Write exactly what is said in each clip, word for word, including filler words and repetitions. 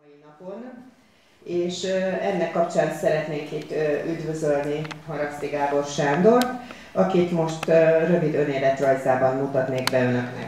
mai napon, és ennek kapcsán szeretnék itt üdvözölni Haraszti Gábor Sándort, akit most rövid önéletrajzában mutatnék be önöknek.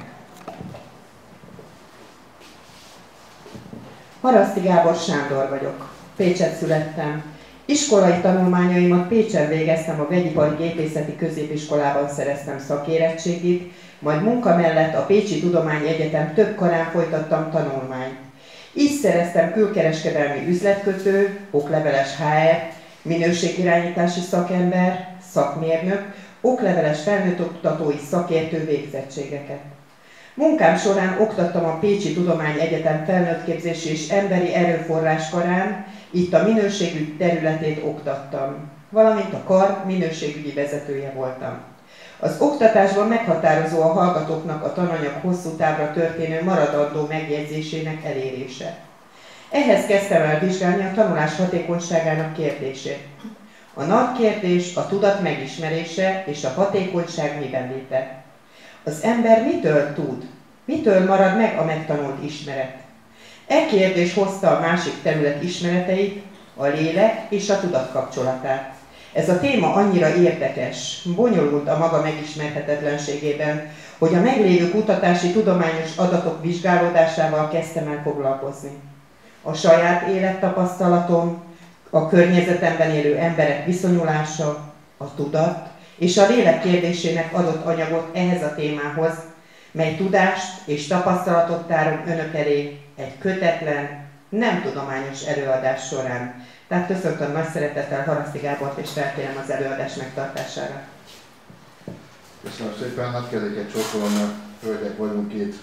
Haraszti Gábor Sándor vagyok. Pécset születtem. Iskolai tanulmányaimat Pécsen végeztem, a Vegyipari Gépészeti Középiskolában szereztem szakérettségit, majd munka mellett a Pécsi Tudományegyetem több karán folytattam tanulmányt. Így szereztem külkereskedelmi üzletkötő, okleveles há er, minőségirányítási szakember, szakmérnök, okleveles felnőttoktatói szakértő végzettségeket. Munkám során oktattam a Pécsi Tudományegyetem felnőttképzési és emberi erőforrás karán, itt a minőségügy területét oktattam, valamint a kar minőségügyi vezetője voltam. Az oktatásban meghatározó a hallgatóknak a tananyag hosszú távra történő maradandó megjegyzésének elérése. Ehhez kezdtem el vizsgálni a tanulás hatékonyságának kérdését. A nagy kérdés a tudat megismerése és a hatékonyság miben léte. Az ember mitől tud? Mitől marad meg a megtanult ismeret? E kérdés hozta a másik terület ismereteit, a lélek és a tudat kapcsolatát. Ez a téma annyira érdekes, bonyolult a maga megismerhetetlenségében, hogy a meglévő kutatási tudományos adatok vizsgálódásával kezdtem el foglalkozni. A saját élettapasztalatom, a környezetemben élő emberek viszonyulása, a tudat és a lélek kérdésének adott anyagot ehhez a témához, mely tudást és tapasztalatot tárom önök elé egy kötetlen, nem tudományos előadás során. Tehát köszöntöm nagy szeretettel Haraszti Gábort, és felkérem az előadás megtartására. Köszönöm szépen, hát kezdjék csókolom, hölgyek vagyunk itt.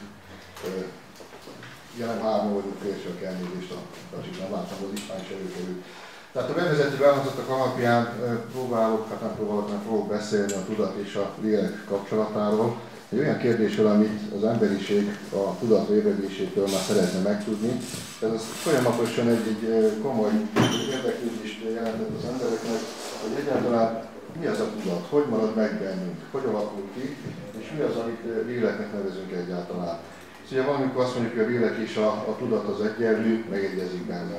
Jelen hárman vagyunk férfiak, elnézést, akik nem láttam, az István is előkerült. Tehát a bevezető elhangzottak alapján próbálok, hát nem próbálok, nem fogok beszélni a tudat és a lélek kapcsolatáról. Egy olyan kérdésről, amit az emberiség a tudat ébredésétől már szeretne megtudni. Ez folyamatosan egy, egy komoly érdeklődést jelentett az embereknek, hogy egyáltalán mi az a tudat, hogy marad meg bennünk, hogy alakul ki, és mi az, amit léleknek nevezünk egyáltalán. Szóval valamikor azt mondjuk, hogy a lélek és a, a tudat az egyenlő, megegyezik benne.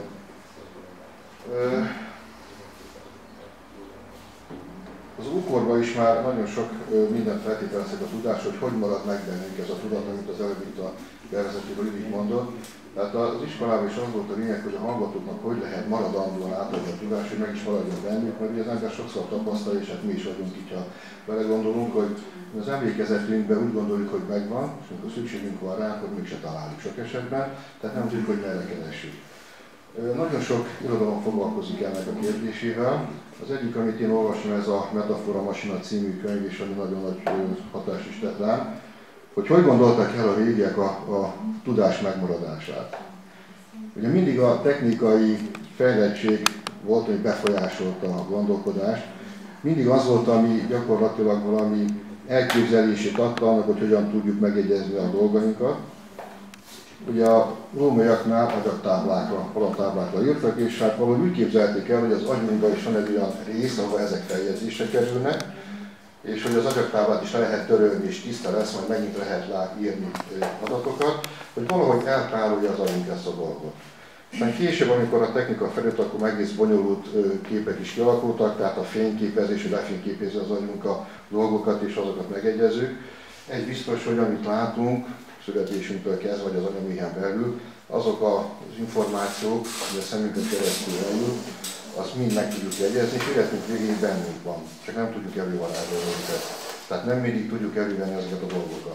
Az ókorban is már nagyon sok mindent feltételeztek a tudás, hogy hogy marad meg bennünk ez a tudat, amit az előbb itt a bevezetőből így mondott. Tehát az iskolában is az volt a lényeg, hogy a hallgatóknak hogy lehet maradandóan átadni a tudás, hogy meg is maradjon bennük, mert ugye az ember sokszor tapasztalja, és hát mi is vagyunk itt, ha belegondolunk, hogy az emlékezetünkben úgy gondoljuk, hogy megvan, és amikor szükségünk van rá, hogy mégse találjuk sok esetben, tehát nem tudjuk, hogy merre keressük. Nagyon sok irodalom foglalkozik ennek a kérdésével. Az egyik, amit én olvasom, ez a Metafora Masina című könyv, és ami nagyon nagy hatást is tett rám, hogy hogy gondoltak el a régiek a, a tudás megmaradását. Ugye mindig a technikai fejlettség volt, hogy befolyásolta a gondolkodást. Mindig az volt, ami gyakorlatilag valami elképzelését adta annak, hogy hogyan tudjuk megegyezni a dolgainkat. Ugye a rómaiaknál agyaktáblákra, alaptáblákra írtak, és hát valahogy úgy képzelték el, hogy az agyunkban is van egy olyan rész, ahol ezek feljegyzésre kerülnek, és hogy az agyaktáblát is le lehet törölni, és tiszta lesz, majd megint lehet írni adatokat, hogy valahogy eltárolja az agyunk ezt a dolgot. Aztán később, amikor a technika felült, akkor egész bonyolult képek is kialakultak, tehát a fényképezés, hogy lefényképezni az agyunk a dolgokat, és azokat megegyezzük. Egy biztos, hogy amit látunk, születésünktől kezdve, vagy az anyaméhen belül, azok az információk, hogy a szemünket keresztül eljut, azt mind meg tudjuk jegyezni, és életünk végén bennünk van, csak nem tudjuk elővarázsolni őket. Tehát nem mindig tudjuk elővenni ezeket a dolgokat.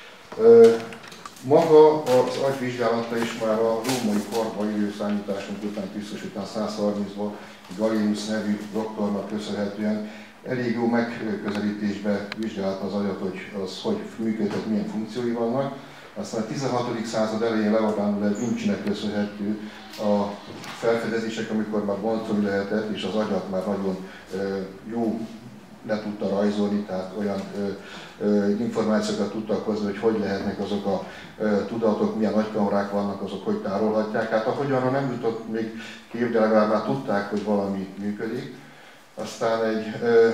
Maga az agyvizsgálata is már a római korban időszámításunk után, Krisztus után százharmincban Gallienus nevű doktornak köszönhetően elég jó megközelítésbe vizsgálta az agyat, hogy az hogy működhet, milyen funkciói vannak. Aztán a tizenhatodik század elején Leonardo da Vincinek köszönhető a felfedezések, amikor már bontani lehetett, és az agyat már nagyon jó le tudta rajzolni, tehát olyan ö, ö, információkat tudtak hozni, hogy hogy lehetnek azok a ö, tudatok, milyen agykamrák vannak, azok hogy tárolhatják. Hát ahogy arra nem jutott még kép, de legalább már tudták, hogy valami működik. Aztán egy ö,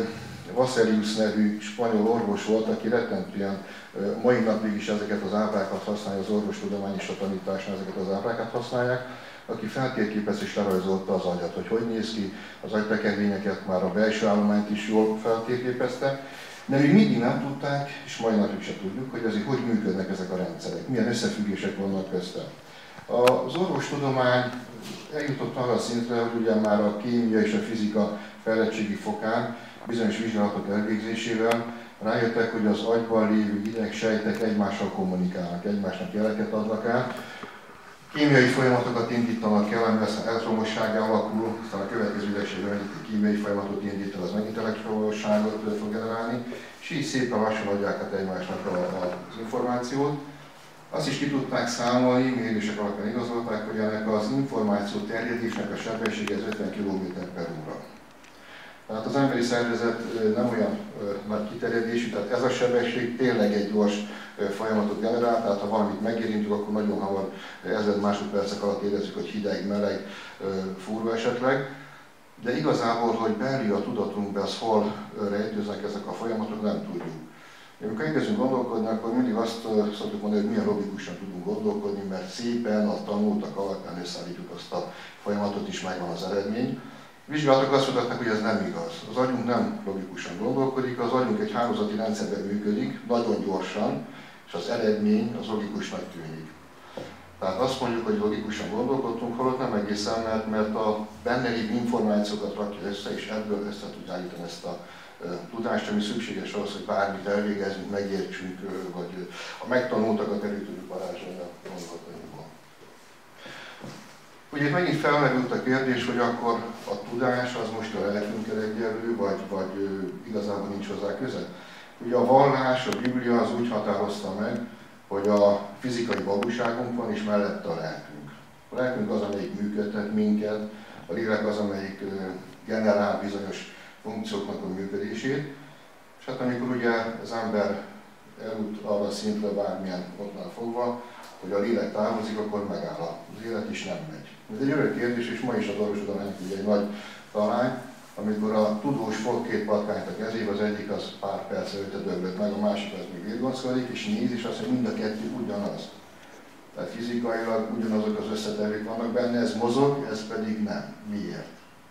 Vaselius nevű spanyol orvos volt, aki rettentően mai napig is ezeket az ábrákat használja, az orvostudomány és a tanításnál ezeket az ábrákat használják, aki feltérképezte és lerajzolta az agyat, hogy hogy néz ki, az agytekervényeket, már a belső állományt is jól feltérképezte, de még mindig nem tudták, és mai napig se tudjuk, hogy azért hogy működnek ezek a rendszerek, milyen összefüggések vannak közte. Az orvostudomány eljutott arra a szintre, hogy ugye már a kémia és a fizika fejlettségi fokán bizonyos vizsgálatok elvégzésével rájöttek, hogy az agyban lévő idegsejtek egymással kommunikálnak, egymásnak jeleket adnak át. Kémiai folyamatokat indítanak el, ami aztán elektromossággá alakul, aztán a következő idegsejtben egy kémiai folyamatot indít el, az megint elektromosságot fog generálni, és így szépen lassan adják át egymásnak a, a, az információt. Azt is ki tudták számolni, mérések alapján igazolták, hogy ennek az információ terjedésnek a sebessége ötven kilométer per óra. Tehát az emberi szervezet nem olyan nagy kiterjedésű, tehát ez a sebesség tényleg egy gyors folyamatot generál, tehát ha valamit megérintünk, akkor nagyon hamar ezer másodpercek alatt érezzük, hogy hideg, meleg, furva esetleg. De igazából, hogy belül a tudatunkban az hol rejtőznek ezek a folyamatok, nem tudjuk. Amikor elkezdünk gondolkodni, akkor mindig azt szoktuk mondani, hogy milyen logikusan tudunk gondolkodni, mert szépen a tanultak alapján összeállítjuk azt a folyamatot, is megvan az eredmény. Vizsgálatok azt mutatnak, hogy ez nem igaz. Az agyunk nem logikusan gondolkodik, az agyunk egy hálózati rendszerben működik, nagyon gyorsan, és az eredmény az logikusnak tűnik. Tehát azt mondjuk, hogy logikusan gondolkodtunk, holott nem egészen, mert, mert a benne lévő információkat rakja össze, és ebből össze tudja állítani ezt a tudást, ami szükséges ahhoz, hogy bármit elvégezzünk, megértsünk, vagy a megtanultakat elő tudjuk varázsolni a gondolatainkból. Ugye itt megint felmerült a kérdés, hogy akkor a tudás az most a lelkünkkel egyenlő, vagy, vagy igazából nincs hozzá köze. Ugye a vallás, a Biblia az úgy határozta meg, hogy a fizikai valóságunk van, és mellette a lelkünk. A lelkünk az, amelyik működtet minket, a lélek az, amelyik generál bizonyos funkcióknak a működését. És hát amikor ugye az ember eljut arra a szintre bármilyen ottnál fogva, hogy a lélek távozik, akkor megáll az élet is nem megy. Ez egy örök kérdés, és ma is az orvostudomány ugye egy nagy talány, amikor a tudós fog két patkányt a kezébe, az egyik az pár perc előtte döglött meg, a másik az még virgonszkodik, és néz, és azt mondja, hogy mind a kettő ugyanaz. Tehát fizikailag ugyanazok az összetevők vannak benne, ez mozog, ez pedig nem. Miért?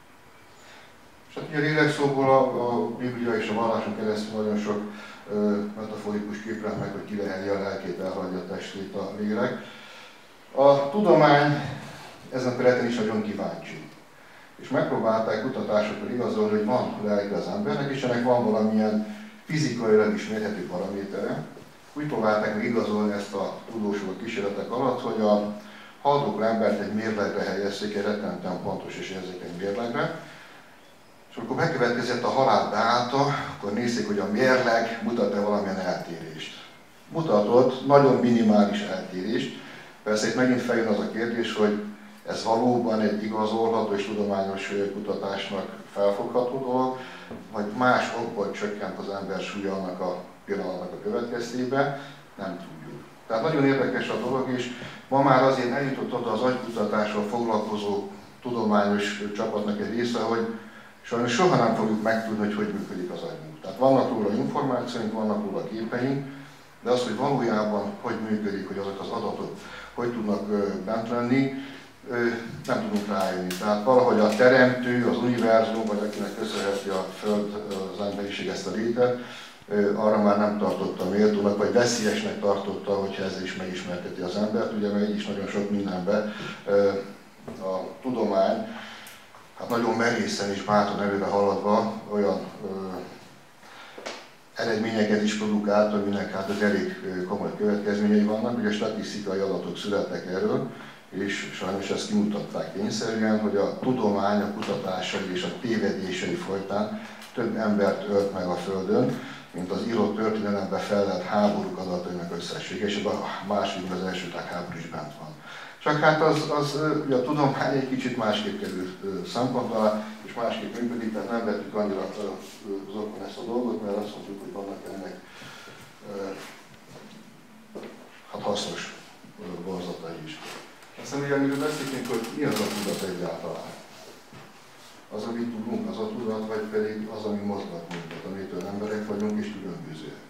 És hát ugye a lélekszóból a, a Biblia és a valláson keresztül nagyon sok ö, metaforikus képlet meg, hogy kileheli a lelkét, elhagyja a testét a lélek. A tudomány ezen a területen is nagyon kíváncsi. És megpróbálták kutatásokkal igazolni, hogy van lelke az embernek, és ennek van valamilyen fizikailag is mérhető paramétere. Úgy próbálták meg igazolni ezt a tudósok a kísérletek alatt, hogy a haldokló embert egy mérlegre helyezték, egy rettentően pontos és érzékeny mérlegre. És amikor megkövetkezett a halál beállta, akkor nézték, hogy a mérleg mutat-e valamilyen eltérést. Mutatott nagyon minimális eltérést. Persze itt megint feljön az a kérdés, hogy ez valóban egy igazolható és tudományos kutatásnak felfogható dolog, vagy más okból csökkent az ember súlya annak a pillanatnak a következtében, nem tudjuk. Tehát nagyon érdekes a dolog, és ma már azért eljutott oda az agykutatással foglalkozó tudományos csapatnak egy része, hogy sajnos soha nem fogjuk megtudni, hogy hogy működik az agymunk. Tehát vannak róla információink, vannak róla képeink, de az, hogy valójában hogy működik, hogy azok az adatok hogy tudnak bent lenni, nem tudunk rájönni. Tehát valahogy a teremtő, az univerzum, vagy akinek köszönheti a Föld, az emberiség ezt a létet, arra már nem tartotta méltónak, vagy veszélyesnek tartotta, hogyha ezzel is megismerteti az embert. Ugye megy is nagyon sok mindenben a tudomány, hát nagyon merészen és bátran előre haladva olyan eredményeket is produkált, aminek hát az elég komoly következményei vannak. Ugye statisztikai adatok születtek erről, és sajnos ezt kimutatták kényszerűen, hogy a tudomány, a kutatásai és a tévedései folytán több embert ölt meg a Földön, mint az írott történelemben fellelt háborúk adatainak összessége, és a második, az első tágháború is bent van. Csak hát az, az ugye a tudomány egy kicsit másképp került szemponttal, és másképp működik, tehát nem vettük annyira zokon ezt a dolgot, mert azt mondjuk, hogy vannak ennek hát hasznos vonzatai is. Aztán ugye, amiről beszéltünk, hogy mi az a tudat egyáltalán? Az, amit tudunk, az a tudat, vagy pedig az, ami mozgat minket, amitől emberek vagyunk és különbözőek.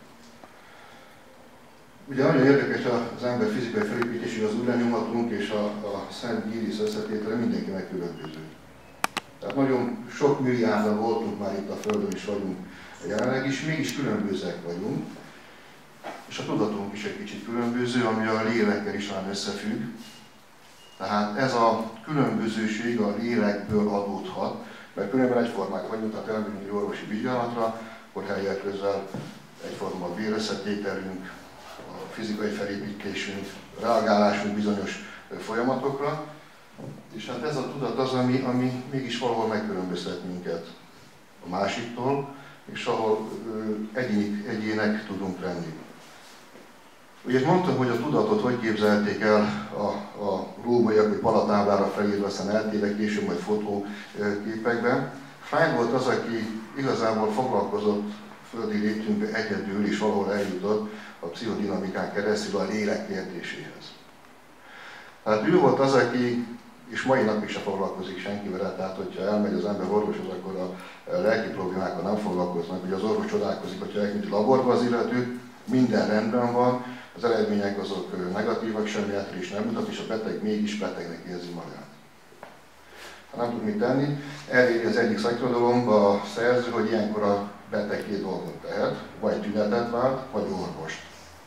Ugye nagyon érdekes az ember fizikai felépítésű, az ujjlenyomatunk és a, a szent íris összetétele mindenkinek különböző. Tehát nagyon sok milliárdan voltunk már itt a Földön is vagyunk jelenleg is, mégis különbözőek vagyunk. És a tudatunk is egy kicsit különböző, ami a lélekkel is már összefügg. Tehát ez a különbözőség a lélekből adódhat, mert különben egyformák vagyunk, tehát elmegyünk egy orvosi vizsgálatra, akkor helyek közel egyforma a vérösszetételünk, a fizikai felépítésünk, reagálásunk bizonyos folyamatokra. És hát ez a tudat az, ami, ami mégis valahol megkülönböztet minket a másiktól, és ahol egyéni, egyének tudunk lenni. Ugye mondtam, hogy a tudatot hogy képzelték el a, a rómaiak, hogy palatáblára felírva, aztán eltérek később majd fotóképekben. Freud volt az, aki igazából foglalkozott földi létünkbe egyedül, és valahol eljutott a pszichodinamikán keresztül a lélek kérdéséhez. Tehát ő volt az, aki, és mai napig se foglalkozik senkivel, tehát hogyha elmegy az ember orvoshoz, akkor a lelki problémákkal nem foglalkoznak. Ugye az orvos csodálkozik, hogyha elmegy laborba az illető, minden rendben van, az eredmények azok negatívak, semmi is nem mutat, és a beteg mégis betegnek érzi magát. Ha nem tud mit tenni, eléri az egyik szakirodalomban a szerző, hogy ilyenkor a beteg két dolgot tehet, vagy tünetet vált, vagy orvost.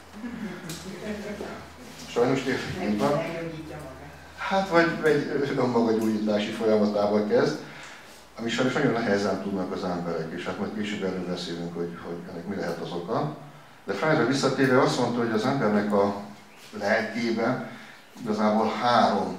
Sajnos tényleg van. Hát vagy egy önmaga gyógyítási folyamatával kezd, ami sajnos nagyon nehezen tudnak az emberek, és hát majd később erről beszélünk, hogy, hogy ennek mi lehet az oka. De Freudra visszatérve azt mondta, hogy az embernek a lelkében igazából három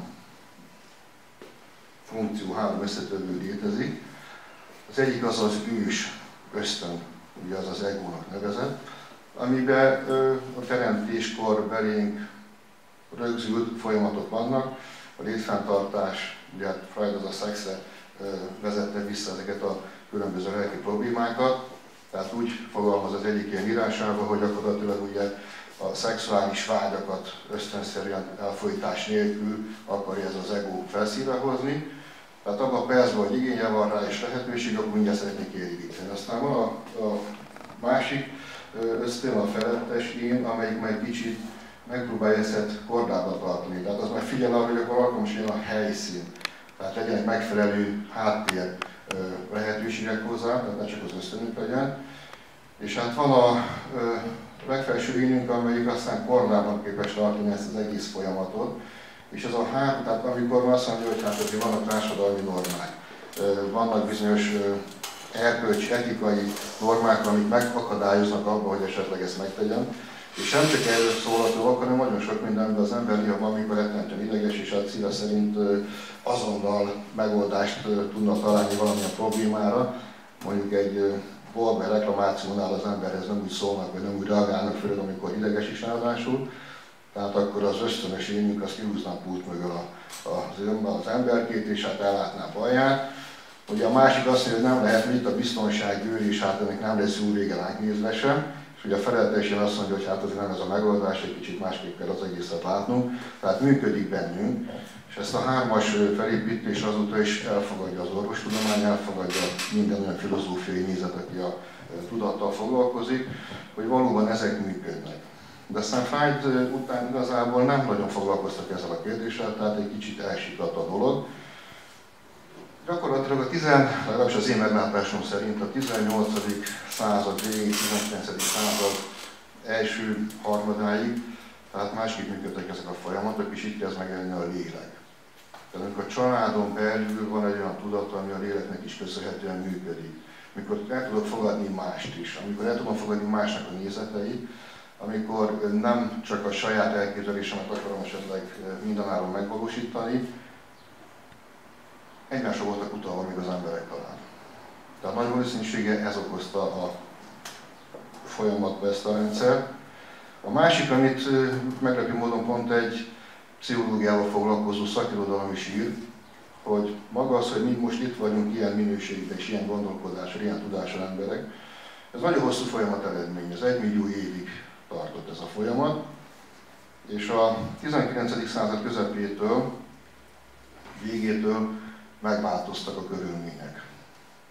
funkció, három összetevő létezik. Az egyik az az ős ösztön, ugye az az egónak nevezett, amiben ö, a teremtéskor belénk rögzült folyamatok vannak. A létfenntartás, ugye Freud az a szexre ö, vezette vissza ezeket a különböző lelki problémákat. Tehát úgy fogalmaz az egyik ilyen írásában, hogy gyakorlatilag ugye a szexuális vágyakat ösztönszerűen elfolytás nélkül akarja ez az ego felszínre hozni. Tehát abban a percben, hogy igénye van rá és lehetőség, akkor mindjárt szeretnék érinteni. Aztán van a, a másik ösztön, a felettes én, amelyik meg kicsit megpróbálja ezt kordában tartani. Tehát az meg figyel arra, hogy akkor alkalmas legyen a helyszín. Tehát legyenek megfelelő háttér lehetőségek hozzá, tehát ne csak az ösztönünk legyen. És hát van a, a legfelső énünk, amelyik aztán kordában képes tartani ezt az egész folyamatot. És ez a hát, tehát amikor azt mondja, hogy hát azért vannak társadalmi normák, vannak bizonyos erkölcsi, etikai normák, amik megakadályoznak abban, hogy esetleg ezt megtegyen. És nem csak erről szól a dolog, hanem nagyon sok mindenben az ember néha van, amikor rettentően ideges, és a szíve szerint azonnal megoldást tudna találni valamilyen problémára. Mondjuk egy bolgár reklamációnál az emberhez nem úgy szólnak, vagy nem úgy reagálnak, főleg amikor ideges is ráadásul. Tehát akkor az ösztönös énünk azt kihúzná a pult mögül az, az emberkét, és hát ellátná a baját. Ugye a másik azt mondja, hogy nem lehet, hogy itt a biztonság őri, és hát ennek nem lesz jó vége ránk nézve sem. És ugye a felelősen azt mondja, hogy hát azért nem ez a megoldás, egy kicsit másképp kell az egészet látnunk. Tehát működik bennünk, és ezt a hármas felépítés azóta is elfogadja az orvostudomány, elfogadja minden olyan filozófiai nézet, aki a tudattal foglalkozik, hogy valóban ezek működnek. De aztán Freud után igazából nem nagyon foglalkoztak ezzel a kérdéssel, tehát egy kicsit elsiklott a dolog. Gyakorlatilag a tizen, legalábbis az én meglátásom szerint a tizennyolcadik század végig, tizenkilencedik század első harmadáig, tehát másképp működtek ezek a folyamatok, és itt kezd megjelenni a lélek. Tehát amikor a családon belül van egy olyan tudat, ami a léleknek is köszönhetően működik. Amikor el tudok fogadni mást is, amikor el tudom fogadni másnak a nézeteit, amikor nem csak a saját elképzelésemet akarom esetleg mindenáron megvalósítani, egymásra voltak utalva még az emberek talán. Tehát nagy valószínűsége ez okozta a folyamatba ezt a rendszert. A másik, amit meglepő módon pont egy pszichológiával foglalkozó szakirodalom is ír, hogy maga az, hogy mi most itt vagyunk ilyen minőségben és ilyen gondolkodással, ilyen tudással emberek, ez nagyon hosszú folyamat eredmény, ez egy millió évig tartott ez a folyamat, és a tizenkilencedik század közepétől, végétől megváltoztak a körülmények.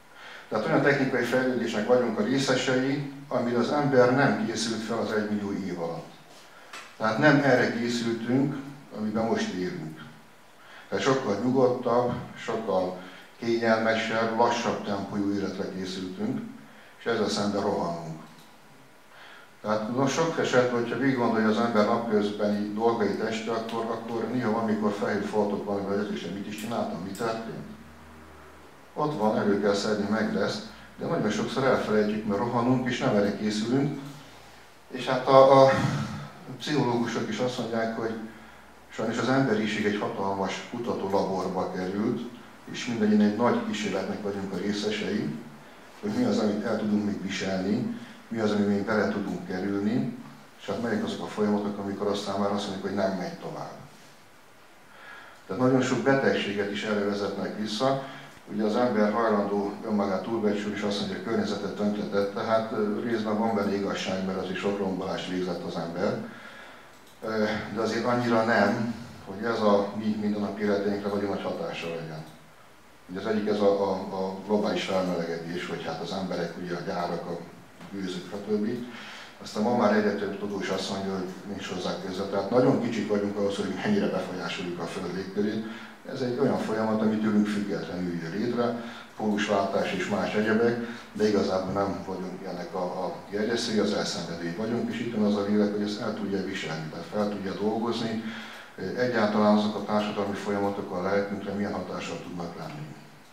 Tehát olyan technikai fejlődésnek vagyunk a részesei, amire az ember nem készült fel az egymillió év alatt. Tehát nem erre készültünk, amiben most élünk. Tehát sokkal nyugodtabb, sokkal kényelmesebb, lassabb tempójú életre készültünk, és ezzel szemben rohanunk. Tehát no, sok esetben, hogyha végig gondolja az ember napközbeni dolgait este, akkor, akkor néha amikor felhív foltok valami, és mit is csináltam, mi történt? Ott van, elő kell szedni, meg lesz, de nagyon sokszor elfelejtjük, mert rohanunk, és nem erre készülünk. És hát a, a pszichológusok is azt mondják, hogy sajnos az emberiség egy hatalmas kutatólaborba került, és mindannyian egy nagy kísérletnek vagyunk a részesei, hogy mi az, amit el tudunk még viselni, mi az, amit még bele tudunk kerülni, és hát melyek azok a folyamatok, amikor aztán már azt mondjuk, hogy nem megy tovább. Tehát nagyon sok betegséget is erre vezetnek vissza. Ugye az ember hajlandó önmagát túlbecsülni, és azt mondja, hogy a környezetet tönkretett, tehát részben van benne igazság, mert azért sok rombolást végzett az ember. De azért annyira nem, hogy ez a mi mindennapi életeinkre nagyon nagy hatása legyen. Ugye az egyik ez a, a, a globális felmelegedés, hogy hát az emberek, ugye a gyárak, a bűzök, stb. Aztán ma már egyre több tudós azt mondja, hogy nincs hozzá köze. Tehát nagyon kicsik vagyunk ahhoz, hogy mennyire befolyásoljuk a Föld légkörét. Ez egy olyan folyamat, ami tőlünk függetlenül jön létre, pólusváltás és más egyebek, de igazából nem vagyunk ennek a, a gerjesztői, az elszenvedői vagyunk, és itt van az a lélek, hogy ezt el tudja viselni, tehát fel tudja dolgozni. Egyáltalán azok a társadalmi folyamatok a lelkünkre milyen hatással tudnak lenni.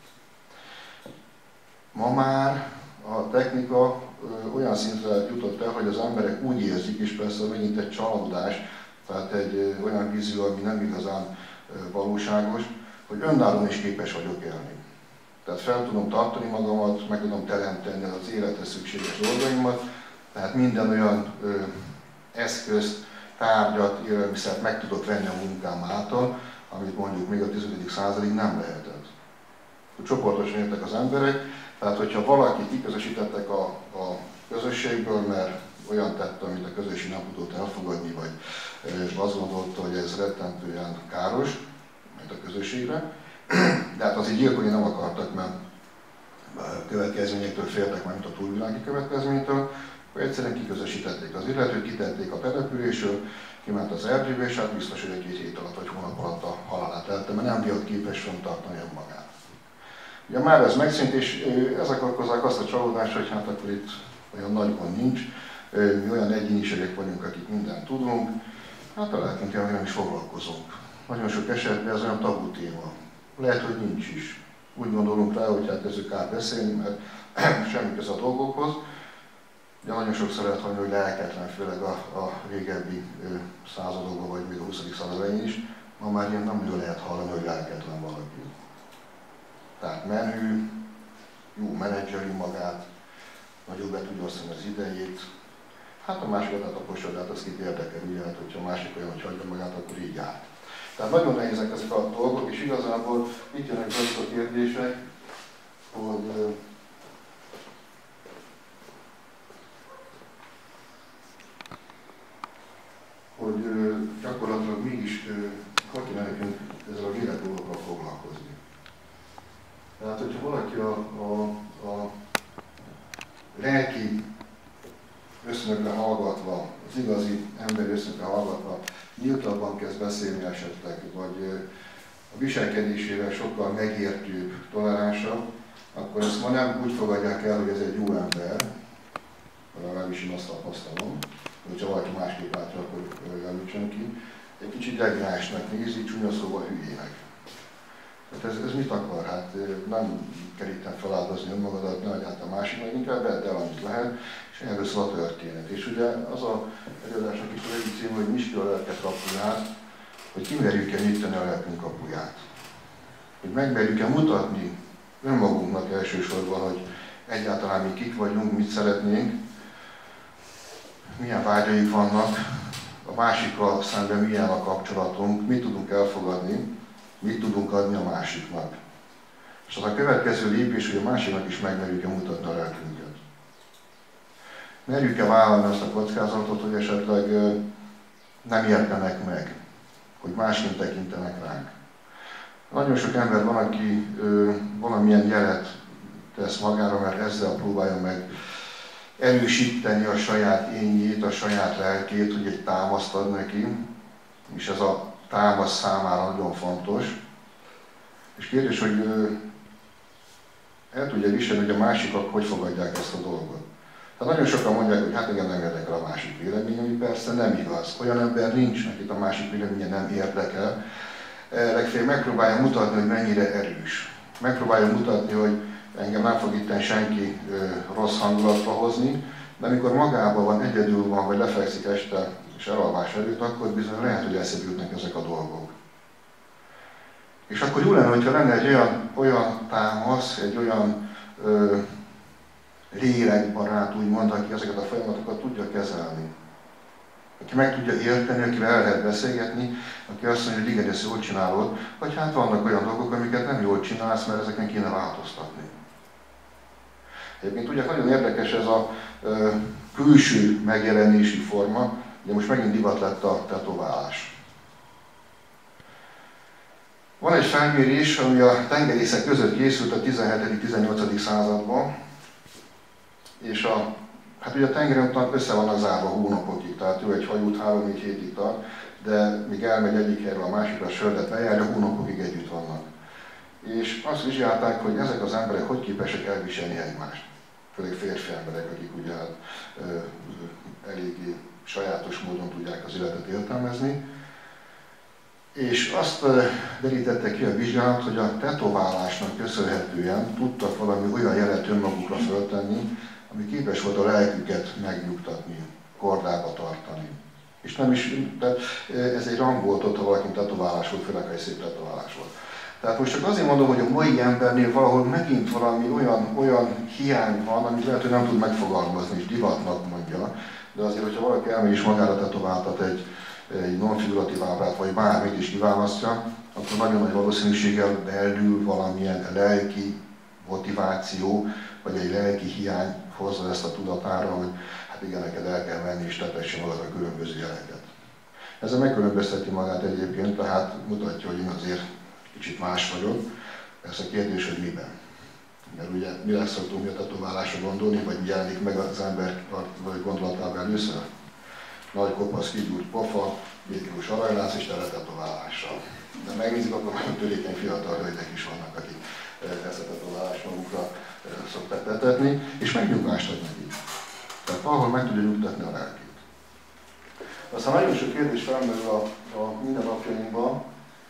Ma már a technika olyan szintre jutott el, hogy az emberek úgy érzik, és persze megint egy csalódás, tehát egy olyan vízió, ami nem igazán valóságos, hogy önállóan is képes vagyok élni. Tehát fel tudom tartani magamat, meg tudom teremteni az élethez szükséges dolgaimat, tehát minden olyan ö, eszközt, tárgyat, élelmiszert meg tudok venni a munkám által, amit mondjuk még a tizedik századig nem lehetett. Csoportosan éltek az emberek, tehát hogyha valakit kiközösítettek a, a közösségből, mert olyan tett, amit a közösség nem tudott elfogadni, vagy azt gondolta, hogy ez rettentően káros, mint a közösségre, de hát azért gyilkolni nem akartak, mert következményektől féltek, mint a túlvilági következménytől, akkor egyszerűen kiközösítették az illetőt, kitették a településről, kiment az erdőbe, és hát biztos, hogy egy-két hét alatt vagy hónap alatt a halálát elte, mert nem volt képes fenntartani önmagát. Ugye már ez megszűnt, és ezek okozzák azt a csalódást, hogy hát akkor itt olyan nagy gond nincs, mi olyan egyéniségek vagyunk, akik mindent tudunk, hát a lelkünkkel nem is foglalkozunk. Nagyon sok esetben ez olyan tabu téma. Lehet, hogy nincs is. Úgy gondolunk rá, hogy hát ezzel kár beszélni, mert semmi köze a dolgokhoz. De nagyon sokszor lehet hallani, hogy lelketlen, főleg a, a régebbi századokban, vagy még a huszadik század elején is. Ma már ilyen nem nagyon lehet hallani, hogy lelketlen valaki. Tehát menő, jó menedzseri magát, nagyobb be tudja osztani az idejét. Hát a másikat, hát a posodát, az kit érdekel, ugye, hát, hogyha a másik olyan, hogy hagyja magát, akkor így áll. Tehát nagyon nehézek ezek a dolgok, és igazából itt jönnek azok a kérdések, hogy hogy gyakorlatilag mégis hogy kéne nekünk ezzel a világdolgokkal foglalkozni. Tehát, hogyha valaki a, a, a lelki ösztönökre hallgatva, az igazi emberi ösztönökre hallgatva nyíltabban kezd beszélni esetleg, vagy a viselkedésére sokkal megértőbb, toleránsabb, akkor ezt ma nem úgy fogadják el, hogy ez egy jó ember, legalábbis én azt tapasztalom, hogyha valaki másképp látja, akkor jelöltsön ki. Egy kicsit degrásnak nézi, csúnya szóval hülyének. Hát ez, ez mit akar? Hát nem kell itt feláldozni önmagadat, ne adját a másiknak, inkább vedd el, amit lehet, és erről szól a történet. És ugye az a előadásnak is az egyik cím, hogy nyisd ki a lelket kapuját, hogy kimerjük-e nyitani a lelkünk kapuját. Hogy megmerjük-e mutatni önmagunknak elsősorban, hogy egyáltalán mi kik vagyunk, mit szeretnénk, milyen vágyaik vannak, a másikkal szemben milyen a kapcsolatunk, mit tudunk elfogadni, mit tudunk adni a másiknak. És az a következő lépés, hogy a másiknak is megmerjük-e mutatni a lelkünket. Merjük-e vállalni azt a kockázatot, hogy esetleg nem értenek meg, hogy másként tekintenek ránk. Nagyon sok ember van, aki valamilyen jelet tesz magára, mert ezzel próbálja meg erősíteni a saját énjét, a saját lelkét, hogy egy támaszt ad neki, és ez a támasz számára nagyon fontos. És kérdés, hogy el tudja viselni, hogy a másikak hogy fogadják ezt a dolgot. Tehát nagyon sokan mondják, hogy hát igen, nem érdekel a másik véleménye, ami persze nem igaz. Olyan ember nincs, akit a másik véleménye nem érdekel. Legfeljebb megpróbálja mutatni, hogy mennyire erős. Megpróbálja mutatni, hogy engem nem fog itten senki rossz hangulatba hozni, de amikor magában van, egyedül van, vagy lefekszik este és elalvás előtt, akkor bizony lehet, hogy eszébe jutnak ezek a dolgok. És akkor jó lenne, hogyha lenne egy olyan, olyan támasz, egy olyan ö, lélekbarát, úgymond, aki ezeket a folyamatokat tudja kezelni. Aki meg tudja érteni, akivel el lehet beszélgetni, aki azt mondja, hogy igen, ezt jól csinálod, vagy hát vannak olyan dolgok, amiket nem jól csinálsz, mert ezeken kéne változtatni. Egyébként ugye nagyon érdekes ez a ö, külső megjelenési forma, de most megint divat lett a tetoválás. Van egy felmérés, ami a tengerészek között készült a tizenhetedik-tizennyolcadik században, és a, hát ugye a tengeren össze vannak zárva hónapokig, tehát jó, egy hajót három-négy hétig tart, de míg elmegy egyik helyről a másikra, a sördet lejárja, hónapokig együtt vannak. És azt vizsgálták, hogy ezek az emberek hogy képesek elviselni egymást. Főleg férfi emberek, akik ugye hát, ö, ö, eléggé sajátos módon tudják az életet értelmezni. És azt derítette ki a vizsgálat, hogy a tetoválásnak köszönhetően tudtak valami olyan jelet önmagukra föltenni, ami képes volt a lelküket megnyugtatni, kordába tartani. És nem is, tehát ez egy rang volt ott, ha valaki tetoválás volt, főleg, ha egy szép tetoválás volt. Tehát most csak azért mondom, hogy a mai embernél valahol megint valami olyan, olyan hiány van, amit lehet, hogy nem tud megfogalmazni, és divatnak mondja, de azért, hogyha valaki elmegy és magára tetováltat egy, egy non-figuratív ábrát, vagy bármit is kiválasztja, akkor nagyon nagy valószínűséggel belül valamilyen lelki motiváció, vagy egy lelki hiány hozza ezt a tudatára, hogy hát igen, neked el kell menni és tetesse magad a különböző jeleket. Ezzel megkülönbözteti magát egyébként, tehát mutatja, hogy én azért kicsit más vagyok. Persze a kérdés, hogy miben. Mert ugye mire szoktunk mi a tetoválásra gondolni, vagy jelenik meg az ember gondolatában először? Nagy kopasz, kigyúrt pofa, vétikus aranyláz és tele tetoválással. De megnézzük, akkor már törékeny fiatal hölgyek is vannak, akik ezt a tetoválást magukra szokták tetetni, és megnyugvást ad neki. Tehát valahol meg tudja nyugtatni a lelkét. Aztán nagyon sok kérdés felmerül a, a mindennapjainkban,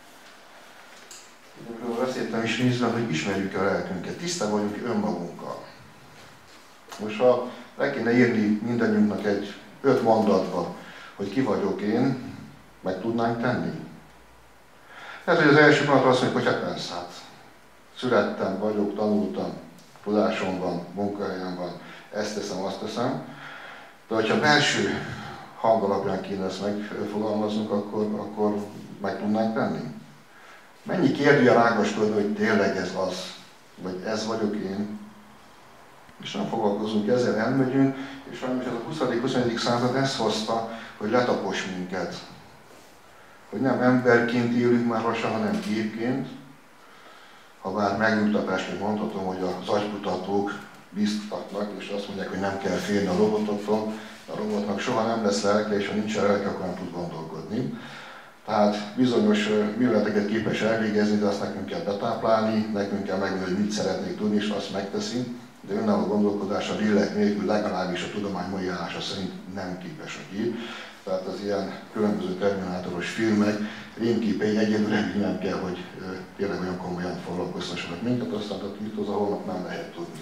amikről beszéltem is nézve, hogy ismerjük a lelkünket, tisztában vagyunk önmagunkkal. Most ha le kéne írni mindannyiunknak egy öt mondatba, hogy ki vagyok én, meg tudnánk tenni? Tehát, hogy az első mondat azt mondjuk, hogy hát persze, hát születtem, vagyok, tanultam, tudásom van, munkahelyem van, ezt teszem, azt teszem. De hogyha belső hang alapján kéne ezt megfogalmaznunk, akkor, akkor meg tudnánk tenni? Mennyi kérdőjel ágaskodni, hogy tényleg ez az, vagy ez vagyok én? És nem foglalkozunk ezzel, elmegyünk, és sajnos ez a huszadik-huszonegyedik század ezt hozta, hogy letapos minket. Hogy nem emberként élünk már lassan, hanem képként. Ha bár megnyugtatásként mondhatom, hogy az agykutatók biztatnak, és azt mondják, hogy nem kell félni a robotoktól, a robotnak soha nem lesz lelke, és ha nincs lelke, akkor nem tud gondolkodni. Tehát bizonyos műveleteket képes elvégezni, de azt nekünk kell betáplálni, nekünk kell megmondani, hogy mit szeretnék tudni, és azt megteszi, de önálló gondolkodás a lélek nélkül legalábbis a tudomány mai állása szerint nem képes a gép. Tehát az ilyen különböző terminátoros filmek, rémképei egyelőre nem kell, hogy tényleg olyan komolyan foglalkoztassanak minket, aztán mit hoz a holnap nem lehet tudni.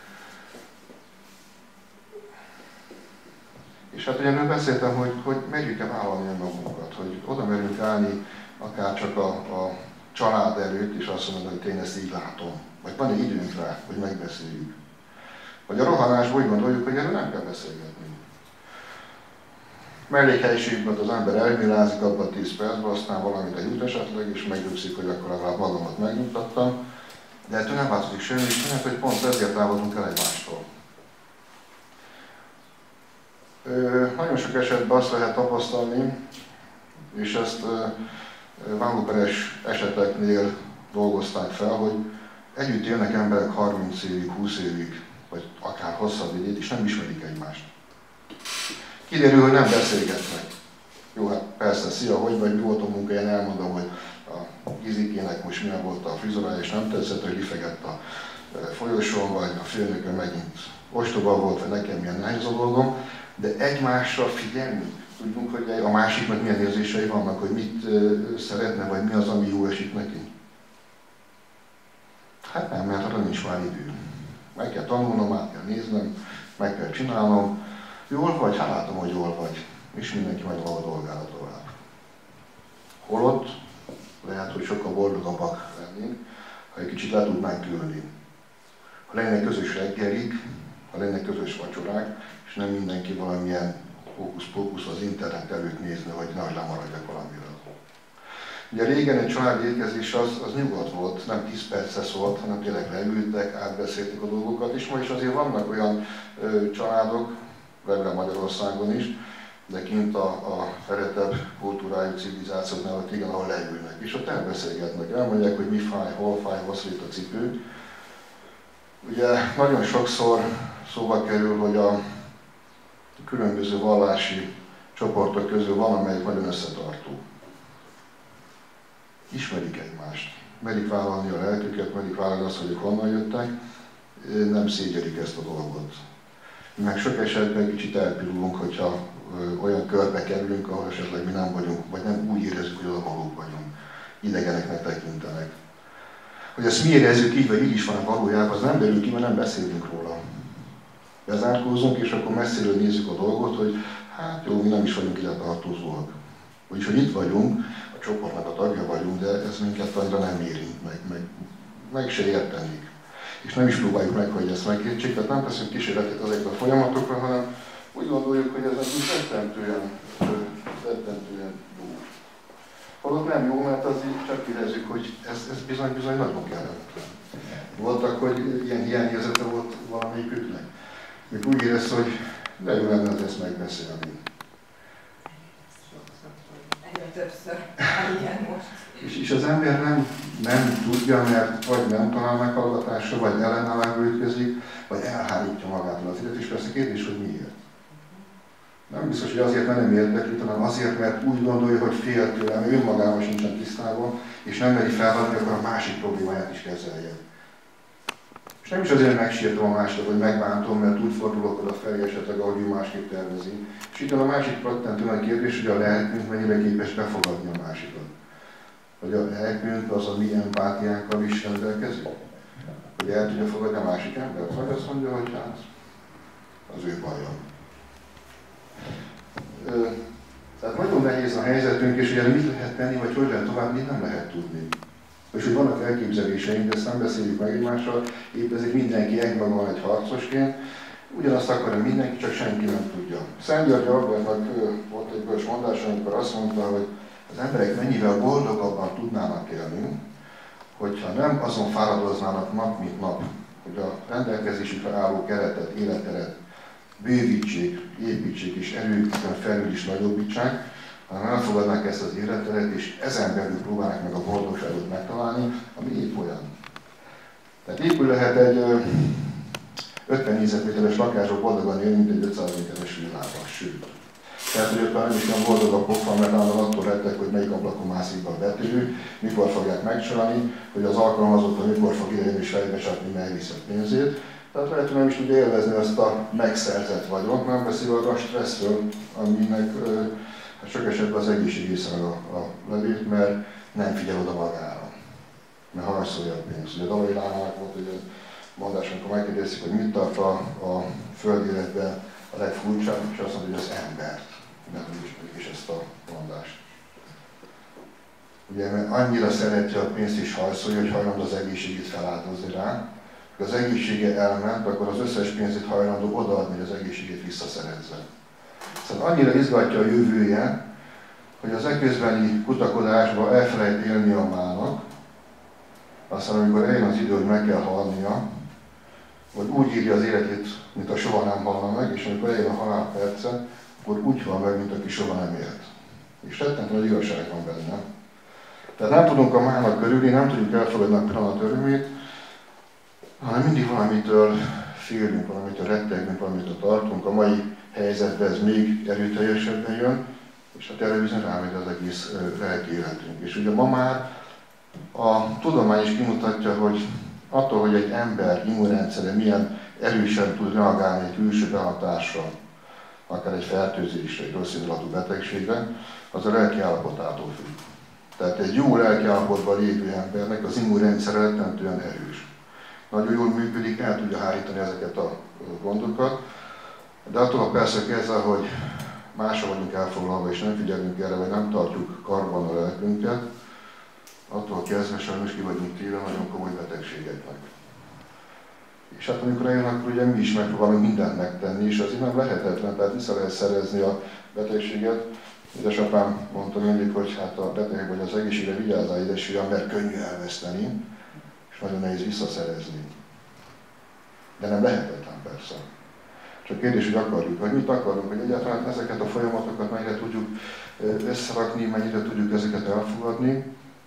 És hát ugye beszéltem, hogy, hogy merjük-e vállalni önmagunkat, hogy oda merünk állni akár csak a, a család előtt, és azt mondani, hogy én ezt így látom. Vagy van egy időnk rá, hogy megbeszéljük. Vagy a rohanásban úgy gondoljuk, hogy erről nem kell beszélgetni. Mellékhelyiségben az ember elmilázik abban tíz percben, aztán valamit jut esetleg, és megnyugszik, hogy akkor legalább magamat megnyugtattam. De ettől nem változik semmi, és lehet, hogy pont ezért távolodunk el egymástól. Nagyon sok esetben azt lehet tapasztalni, és ezt vállóperes eseteknél dolgozták fel, hogy együtt élnek emberek harminc évig, húsz évig, vagy akár hosszabb időt, és nem ismerik egymást. Kiderül, hogy nem beszélgetnek. Jó, hát persze, szia, hogy vagy, mi volt a munka, én elmondom, hogy a Gizikének most milyen volt a frizurája, és nem tetszett, hogy lifegett a folyosón, vagy a főnökön megint ostoba volt, vagy nekem milyen nehéz a dolgom, de egymásra figyelni. Tudjunk, hogy a másiknak milyen érzései vannak, hogy mit szeretne, vagy mi az, ami jó esik neki. Hát nem, mert arra nincs már idő. Meg kell tanulnom, át kell néznem, meg kell csinálnom. Jól vagy? Hát látom, hogy jól vagy. És mindenki megy maga dolgára tovább. Holott lehet, hogy sokkal boldogabbak lennénk, ha egy kicsit le tudnánk ülni. Ha lenne közös reggelik, ha lenne közös vacsorák, és nem mindenki valamilyen hókusz-pókusz az internet előtt nézni, hogy nehogy lemaradjak valamiről. Ugye régen egy családi étkezés az, az nyugodt volt, nem tíz perce szólt, hanem tényleg leültek, átbeszélték a dolgokat, és ma is azért vannak olyan ö, családok, legalább Magyarországon is, de kint a, a feletebb kultúrájú civilizációknál, hogy igen, ahol leülnek, és ott elbeszélgetnek, elmondják, hogy mi fáj, hol fáj, hol szorít a cipő. Ugye nagyon sokszor szóba kerül, hogy a különböző vallási csoportok közül van, amelyik nagyon összetartó. Ismerik egymást, merik vállalni a lelküket, merik vállalni azt, hogy ők honnan jöttek, nem szégyelik ezt a dolgot. Meg sok esetben kicsit elpirulunk, hogyha olyan körbe kerülünk, ahol esetleg mi nem vagyunk, vagy nem úgy érezzük, hogy oda valók vagyunk. Idegeneknek tekintenek. Hogy ezt mi érezzük így, vagy így is van valójában, az nem derül ki, mert nem beszélünk róla. Bezárkózunk, és akkor messziről nézzük a dolgot, hogy hát jó, mi nem is vagyunk ide tartozóak. Vagyis, hogy itt vagyunk, a csoportnak a tagja vagyunk, de ez minket annyira nem érint, meg, meg, meg se értenik. És nem is próbáljuk meg, hogy ezt megértsék, tehát nem teszünk kísérletet ezekre a folyamatokra, hanem úgy gondoljuk, hogy ez nekünk rettentően, rettentően jó. Holott nem jó, mert azért csak érezzük, hogy ez, ez bizony-bizony nagyon kellemetlen. Voltak, hogy ilyen hiányérzete volt valamelyiküknek. Még úgy érezte, hogy de jó lenne ezt megbeszélni. Egyre többször. Igen, most. És, és az ember nem, nem tudja, mert vagy nem talál meghallgatásra, vagy ellenállásba ütközik, vagy elhárítja magától az élet, és persze kérdés, hogy miért. Nem biztos, hogy azért, mert nem érdekli, hanem azért, mert úgy gondolja, hogy fél tőle, mert önmagában sincsen tisztában, és nem meri felvadni, akkor a másik problémáját is kezelje. És nem is azért megsértem a másikat, hogy megbántom, mert úgy fordulok oda felé esetleg, ahogy ő másképp tervezi. És itt a másik rettentő nagy kérdés, hogy a lelkünk mennyire képes befogadni a másikat. Hogy a lelkünk az a mi empátiánkkal is rendelkezik. Hogy el tudja fogadni a másik embert, vagy azt mondja, hogy hát az ő baja. Tehát nagyon nehéz a helyzetünk, és ugye mit lehet tenni, vagy hogy lehet tovább, mit nem lehet tudni. És hogy vannak elképzeléseink, de ezt nem beszéljük meg egymással, épp ezért mindenki egyben van egy harcosként, ugyanazt akarja mindenki, csak senki nem tudja. Szent György Albertnak volt egy bölcs mondása, amikor azt mondta, hogy az emberek mennyivel boldogabban tudnának élni, hogyha nem azon fáradoznának nap, mint nap, hogy a rendelkezésükre álló keretet, életteret bővítsék, építsék és erőkön felül is nagyobbítsák, hanem elfogadnák ezt az életteret, és ezen belül próbálnak meg a boldogságot megtalálni, ami épp olyan. Tehát épp úgy lehet egy ötven négyzetméteres lakásról boldogan élni, mint egy ötszáz méteres villában, sőt. Tehát, hogy ott már nem is olyan boldog a pofa, mert állandóan attól rettek, hogy melyik ablakon mászik be a betű, mikor fogják megcsalni, hogy az alkalmazottan mikor fog idejönni és fejbe csapni, mert elvisz a pénzét. Tehát lehet, hogy nem is tudja élvezni ezt a megszerzett vagyont, nem beszél arra a stresszről, aminek hát sok esetben az egészség észre a, a levét, mert nem figyel oda magára, mert hajszolja a pénzt. Ugye Dalai Lámának volt egy mondás, amikor megkérdezik, hogy mit tart a, a föld életben a legfurcsább, és azt mondja, hogy az embert. Nem ismerik is ezt a mondást. Ugye, mert annyira szereti a pénzt és hajszolja, hogy hajlandó az egészségét feláldozni rá. Ha az egészsége elment, akkor az összes pénzét hajlandó odaadni, hogy az egészségét visszaszerezze. Szóval annyira izgatja a jövője, hogy az eközbeni kutakodásban elfelejt élni a mának, aztán amikor eljön az idő, hogy meg kell halnia, vagy úgy írja az életét, mint a soha nem halna meg, és amikor eljön a halál perce, akkor úgy hal meg, mint aki soha nem élt. És rettentő nagy igazság van benne. Tehát nem tudunk a mának körülni, nem tudjuk elfogadni a pillanat örömét, hanem mindig valamitől félünk, valamitől rettegünk, valamitől tartunk. A mai helyzetben ez még erőteljesebben jön, és hát erre bizony rámegy az egész lelki életünk. És ugye ma már a tudomány is kimutatja, hogy attól, hogy egy ember immunrendszere milyen erősen tud reagálni egy külső behatásra, akár egy fertőzésre, egy rossz indulatú betegségre, az a lelki állapotától függ. Tehát egy jó lelki állapotban lévő embernek az immunrendszere rettentően erős. Nagyon jól működik, el tudja hárítani ezeket a gondokat, de attól persze kezdve, hogy másra vagyunk elfoglalva és nem figyelünk erre, vagy nem tartjuk karban a lelkünket, attól kezdve sajnos ki vagyunk téve nagyon komoly betegségeknek. És hát amikor eljön, akkor ugye mi is megpróbálunk mindent megtenni, és az így nem lehetetlen, tehát vissza lehet szerezni a betegséget. Édesapám mondta mindig, hogy hát a beteg vagy az egészségre vigyázzál, édesfiam, mert könnyű elveszteni, és nagyon nehéz visszaszerezni. De nem lehetetlen persze. Csak kérdés, hogy akarjuk, vagy mit akarunk, hogy egyáltalán ezeket a folyamatokat mennyire tudjuk összerakni, mennyire tudjuk ezeket elfogadni,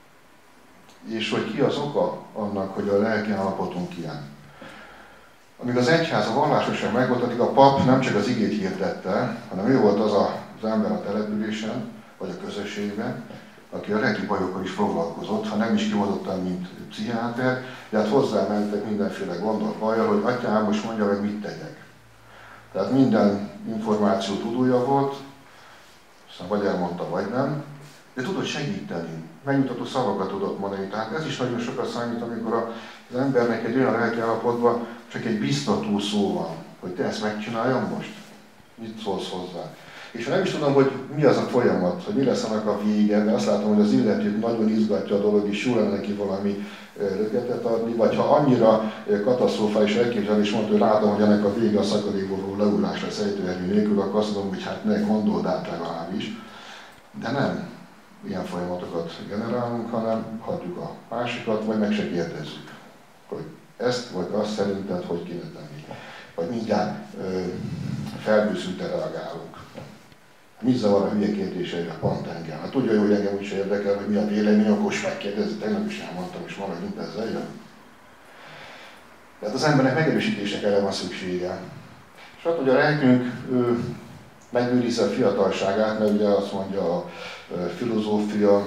és hogy ki az oka annak, hogy a lelki állapotunk ilyen. Amíg az egyház, a vallásosság megvolt, addig a pap nem csak az igét hirdette, hanem ő volt az a, az ember a településen, vagy a közösségben, aki a lelki bajokkal is foglalkozott, ha nem is kimondottan, mint pszichiáter, de hát hozzámentek mindenféle gondol bajjal, hogy atyám, most mondja meg, mit tegyek. Tehát minden információ tudója volt, aztán vagy elmondta, vagy nem, de tudott segíteni, megmutató szavakat tudott mondani. Tehát ez is nagyon sokat számít, amikor az embernek egy olyan lelki állapotban csak egy biztató szó van, hogy te ezt megcsináljam most? Mit szólsz hozzá? És nem is tudom, hogy mi az a folyamat, hogy mi lesz annak a vége, de azt látom, hogy az illetőt nagyon izgatja a dolog, és jó lenne neki valami löketet adni, vagy ha annyira katasztrofális elképzelés mondta, hogy látom, hogy ennek a vége a szakadékból leúrás lesz ejtőerő nélkül, akkor azt mondom, hogy hát ne gondold át legalábbis. De nem ilyen folyamatokat generálunk, hanem hagyjuk a másikat, vagy meg se kérdezzük, hogy ezt vagy azt szerinted hogy kéne tenni. Vagy mindjárt ö, felbőszülten reagálunk. Mi zavar a hülye kérdéseire, pont engem? Hát tudja jó, hogy engem úgyse érdekel, hogy mi a vélemény, akkor is megkérdezi, tegnap is elmondtam, és maradjunk ezzel jön. Tehát az embernek megerősítésnek erre van szüksége. És hát, hogy a lelkünk megőrizze a fiatalságát, mert ugye azt mondja a filozófia,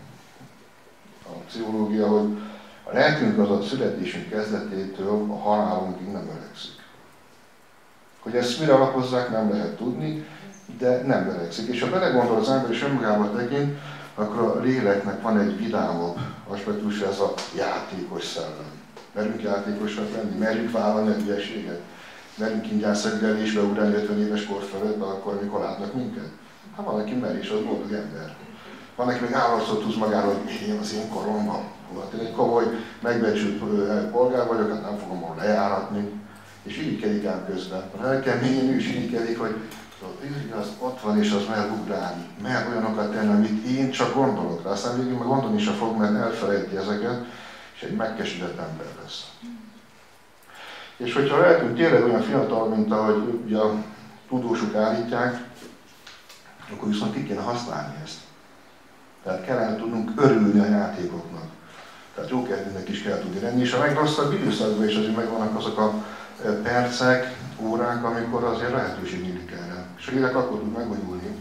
a pszichológia, hogy a lelkünk az a születésünk kezdetétől a halálunkig nem öregszik. Hogy ezt mire alapozzák, nem lehet tudni, de nem öregszik. És ha belegondol az ember és önmagában tekint, akkor a léleknek van egy vidámabb aspektus, ez a játékos szellem. Merünk játékosak lenni, merjük vállalni a hülyeséget, merünk ingyen szögdelésbe ugrálni ötven éves kor felett, akkor amikor látnak minket. Hát van, aki mer, és az boldog ember. Van, aki még állandóan tudsz magáról, hogy én az én koromban. Hát én egy komoly, megbecsült polgár vagyok, hát nem fogom volna lejáratni. És irigykedik ám közben. A lelkeményen ő is irigykedik, hogy az ott van, és az mer ugrálni, mer olyanokat tenni, amit én csak gondolok rá. Aztán végül meg gondolni sem fog, mert elfelejti ezeket, és egy megkeserített ember lesz. És hogyha a lelkünk tényleg olyan fiatal, mint ahogy ugye a tudósok állítják, akkor viszont ki kéne használni ezt. Tehát kellene tudnunk örülni a játékoknak. Tehát jó kedvűnek is kell tudni lenni, és a legrosszabb időszakban is azért megvannak azok a percek, órák, amikor azért lehetőség nyílik erre. És a lélek akkor tud megújulni.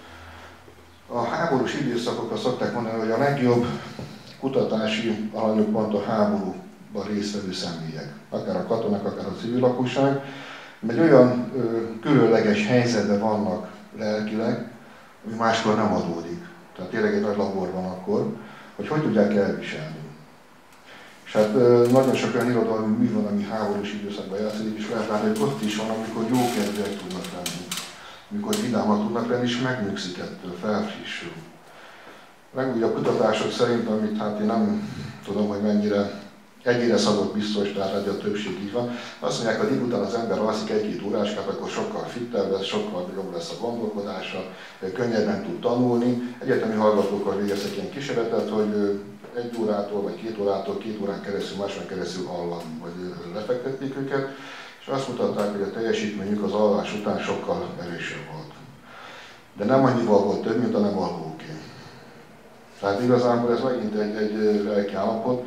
A háborús időszakokat szokták mondani, hogy a legjobb kutatási alanyok pont a háborúban résztvevő személyek. Akár a katonák, akár a civil lakosság. Egy olyan ö, különleges helyzetben vannak lelkileg, ami máskor nem adódik. Tehát tényleg egy nagy labor van akkor, hogy hogy tudják elviselni. És hát nagyon sok olyan irodalmi mű van, ami háborús időszakban játszik, és lehet látni, hogy ott is van, amikor jókedvűek tudnak lenni. Amikor vidámak tudnak lenni, és megnyugszik ettől, felfrissül. Legújabb kutatások szerint, amit hát én nem tudom, hogy mennyire egyére szabott biztos, tehát a többség így van. Azt mondják, hogy délután az ember alszik egy-két óráskát, akkor sokkal fittebb lesz, sokkal jobb lesz a gondolkodása, könnyebben tud tanulni. Egyetemi hallgatókkal végeztek ilyen kísérletet, hogy egy órától vagy két órától, két órán keresztül, másnál keresztül allan, vagy lefektették őket, és azt mutatták, hogy a teljesítményük az alvás után sokkal erősebb volt. De nem annyival volt több, mint a nem alvóké. Tehát igazából ez megint egy, egy lelki állapot,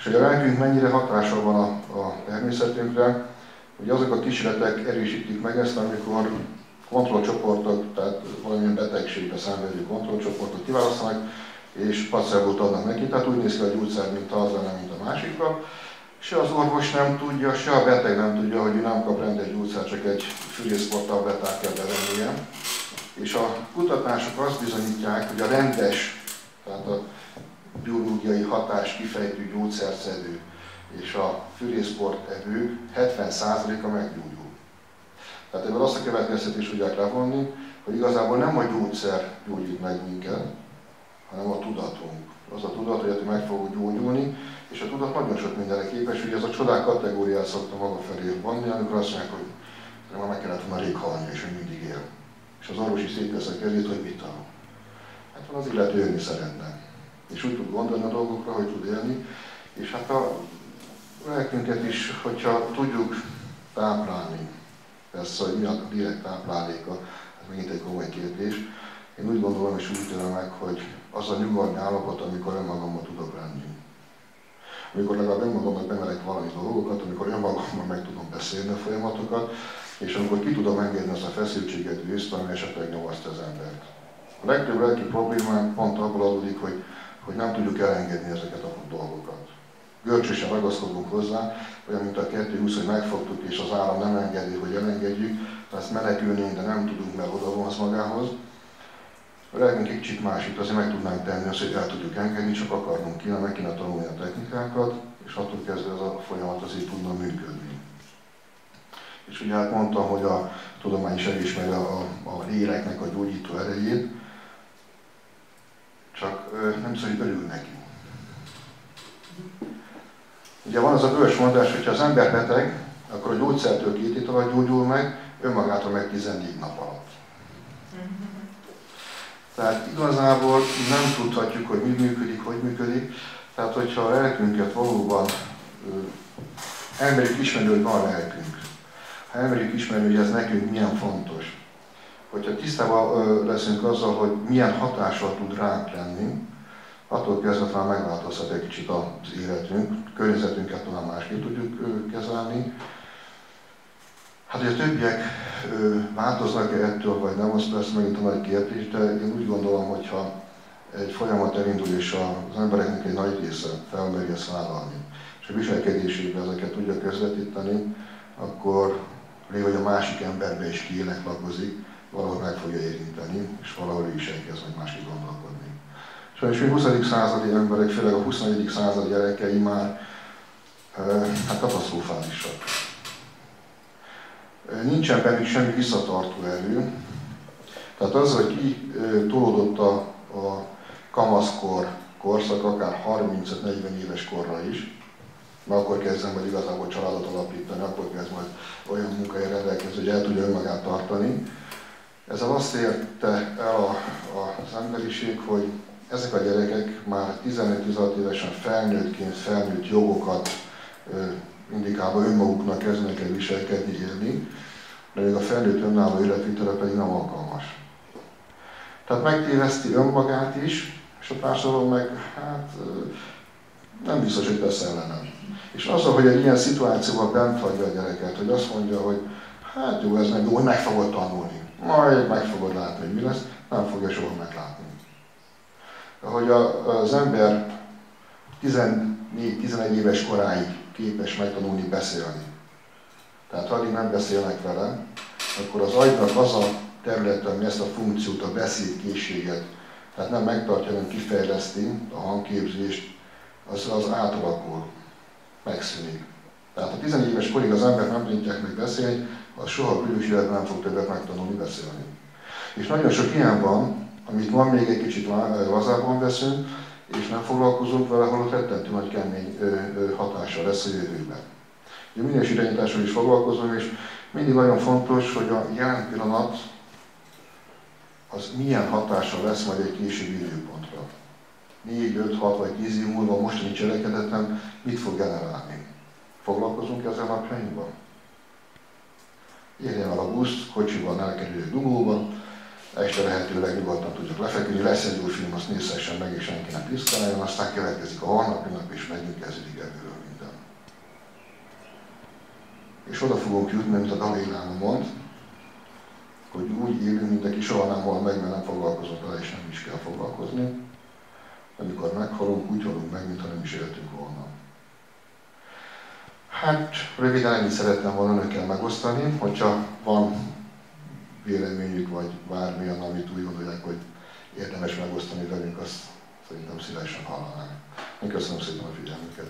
És hogy a lelkünk mennyire hatással van a, a természetünkre, hogy azok a kísérletek erősítik meg ezt, amikor kontrollcsoportok, tehát valamilyen betegségbe szenvedő kontrollcsoportot kiválasztanak, és placebót adnak neki, tehát úgy néz ki a gyógyszer, mint az lenne, mint a másikra. Se az orvos nem tudja, se a beteg nem tudja, hogy ő nem kap rendes gyógyszer, csak egy fűrészportablettát kell bevennie. És a kutatások azt bizonyítják, hogy a rendes, tehát a biológiai hatást kifejtő gyógyszerszedő és a fűrészport evők hetven százaléka meggyógyul. Tehát ebből azt a következtetést tudják levonni, hogy igazából nem a gyógyszer gyógyít meg minket, hanem a tudatunk. Az a tudat, hogy meg fogunk gyógyulni, és a tudat nagyon sok mindenre képes, hogy ez a csodák kategóriát szokta maga felé vanni, amikor azt mondják, hogy már meg kellett volna rég halni, és hogy mindig él. És az orvos is széttesz a kezét, hogy mit tanul. Hát van az illető élni szeretne. És úgy tud gondolni a dolgokra, hogy tud élni. És hát a lelkünket is, hogyha tudjuk táplálni, persze, hogy mi a direkt tápláléka, ez megint egy komoly kérdés. Én úgy gondolom és úgy élem meg, hogy az a nyugalmi állapot, amikor önmagammal tudok lenni. Amikor legalább önmagamnak bemerek valami dolgokat, amikor önmagammal meg tudom beszélni a folyamatokat, és amikor ki tudom engedni azt a feszültséget, őszt, ami esetleg nyomasztja az embert. A legtöbb lelki problémánk pont abból adódik, hogy, hogy nem tudjuk elengedni ezeket a dolgokat. Görcsösen ragaszkodunk hozzá, olyan mint a kettő húsz, hogy megfogtuk és az állam nem engedi, hogy elengedjük, ezt menekülnénk, de nem tudunk, mert oda vonz magához. A lelkünk egy kicsit másik, azért meg tudnánk tenni azt, hogy el tudjuk engedni, csak akarnunk kéne, meg kéne tanulni a technikákat, és attól kezdve ez a folyamat azért tudna működni. És ugye hát mondtam, hogy a tudomány is elismeri a, a, a léleknek a gyógyító erejét, csak ö, nem szó, hogy örül neki. Ugye van az a bölcs mondás, hogy ha az ember beteg, akkor a gyógyszertől két hét alatt gyógyul meg, önmagától meg tizennégy nap alatt. Tehát igazából nem tudhatjuk, hogy mi működik, hogy működik. Tehát, hogyha a lelkünket valóban ö, elmerjük ismerni, hogy van a lelkünk, ha elmerjük ismerni, hogy ez nekünk milyen fontos, hogyha tisztában ö, leszünk azzal, hogy milyen hatással tud ránk lenni, attól kezdve talán megváltozhat egy kicsit az életünk, környezetünket talán másképp tudjuk ö, kezelni. Hát, hogy a többiek ö, változnak-e ettől, vagy nem, az persze megint a nagy kérdés, de én úgy gondolom, hogyha egy folyamat elindul, és az embereknek egy nagy része felmeri ezt vállalni, és a viselkedésében ezeket tudja közvetíteni, akkor légy, hogy a másik emberbe is kiéneklakozik, valahol meg fogja érinteni, és valahol ő is elkezd meg másképp gondolkodni. Sajnos mi huszadik századi emberek, főleg a huszonegyedik századi gyerekei már hát katasztrofálisak. Nincsen bennük semmi visszatartó erő. Tehát az, hogy ki tolódott a, a kamaszkor korszak, akár harmincöt-negyven éves korra is, mert akkor kezdem majd igazából családot alapítani, akkor kezd majd olyan munkája rendelkezni, hogy el tudja önmagát tartani. Ezzel azt érte el a, a, az emberiség, hogy ezek a gyerekek már tizenöt-tizenhat évesen felnőttként felnőtt jogokat indikálva önmaguknak kezdenek el viselkedni, élni, de még a felnőtt önálló életvitele pedig nem alkalmas. Tehát megtéveszti önmagát is, és a társadalom meg hát nem biztos, hogy tesz ellenem. És azzal, hogy egy ilyen szituációban bent hagyja a gyereket, hogy azt mondja, hogy hát jó, ez nem jó, hogy meg fogod tanulni, majd meg fogod látni, hogy mi lesz, nem fogja soha meglátni. Ahogy az ember tizennégy-tizenegy éves koráig képes megtanulni beszélni. Tehát ha addig nem beszélnek vele, akkor az agynak az a terület, ami ezt a funkciót, a beszédkészséget, tehát nem megtartja, hanem kifejleszti a hangképzést, az, az átalakul, megszűnik. Tehát ha tizenegy éves korig az ember nem tudják meg beszélni, az soha büdös életben nem fog többet megtanulni beszélni. És nagyon sok ilyen van, amit van még egy kicsit lazábban veszünk, és nem foglalkozunk vele, holott rettentő nagy kemény hatása lesz a jövőben. Ugye minőségirányítással is foglalkozom, és mindig nagyon fontos, hogy a jelen pillanat az milyen hatással lesz majd egy későbbi időpontra. négy, öt, hat vagy tíz év múlva a mostani cselekedetem mit fog generálni? Foglalkozunk ezzel napjainkban? Érjen el a busz, kocsiban elkerüljük dugóban, este lehetőleg nyugodtan tudjak lefeküdni, lesz egy új film, azt nézhessen meg, és senki nem piszkáljon, aztán következik a harmadik nap, és megint kezdődik ebből minden. És oda fogunk jutni, mint a Dalai Láma mond, hogy úgy élünk, mint aki soha nem hal meg, mert nem foglalkozott vele, és nem is kell foglalkozni. Amikor meghalunk, úgy halunk meg, mintha nem is éltünk volna. Hát, röviden ennyit szeretném volna önökkel megosztani, hogyha van véleményük, vagy bármilyen, amit úgy gondolják, hogy érdemes megosztani velünk, azt szerintem szívesen hallanám. Én köszönöm szépen a figyelmüket.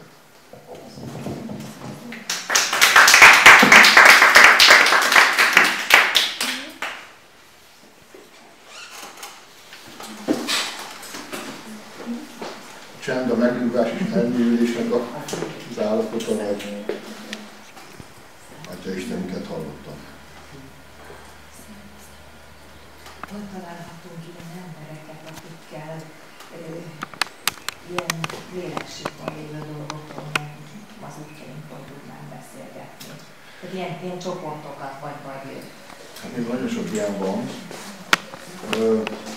Csend, a megnyugvás és elmélyülésnek az állapota, vagy Atya Istenünket hallottam. Hol találhatunk ilyen embereket, akikkel ö, ilyen lélekségben lévő dolgokról, meg az útjainkról tudnánk beszélgetni? Tehát ilyen, ilyen csoportokat vagy vagy ő? Hát még nagyon sok ilyen van. Ö,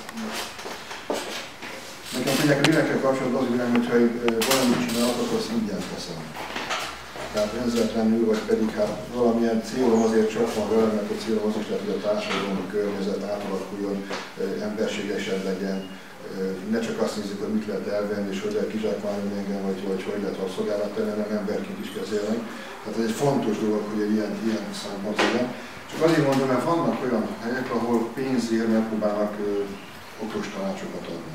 Nekem tudják, a lélekkel kapcsolatban az irányom, hogyha valamit csinálok, akkor azt ingyen teszem. Tehát önzetlenül, vagy pedig hát valamilyen célom azért csak van vele, mert a célom az is lehet, hogy a társadalom, a környezet átalakuljon, emberségesebb legyen. Ne csak azt nézzük, hogy mit lehet elvenni, és hogy lehet kizsákmányolni engem, vagy, vagy hogy lehet rabszolgálat tenni, hanem emberként is kezelni. Tehát ez egy fontos dolog, hogy egy ilyen, ilyen szempont legyen. Csak azért mondom, mert vannak olyan helyek, ahol pénzért megpróbálnak okos tanácsokat adni.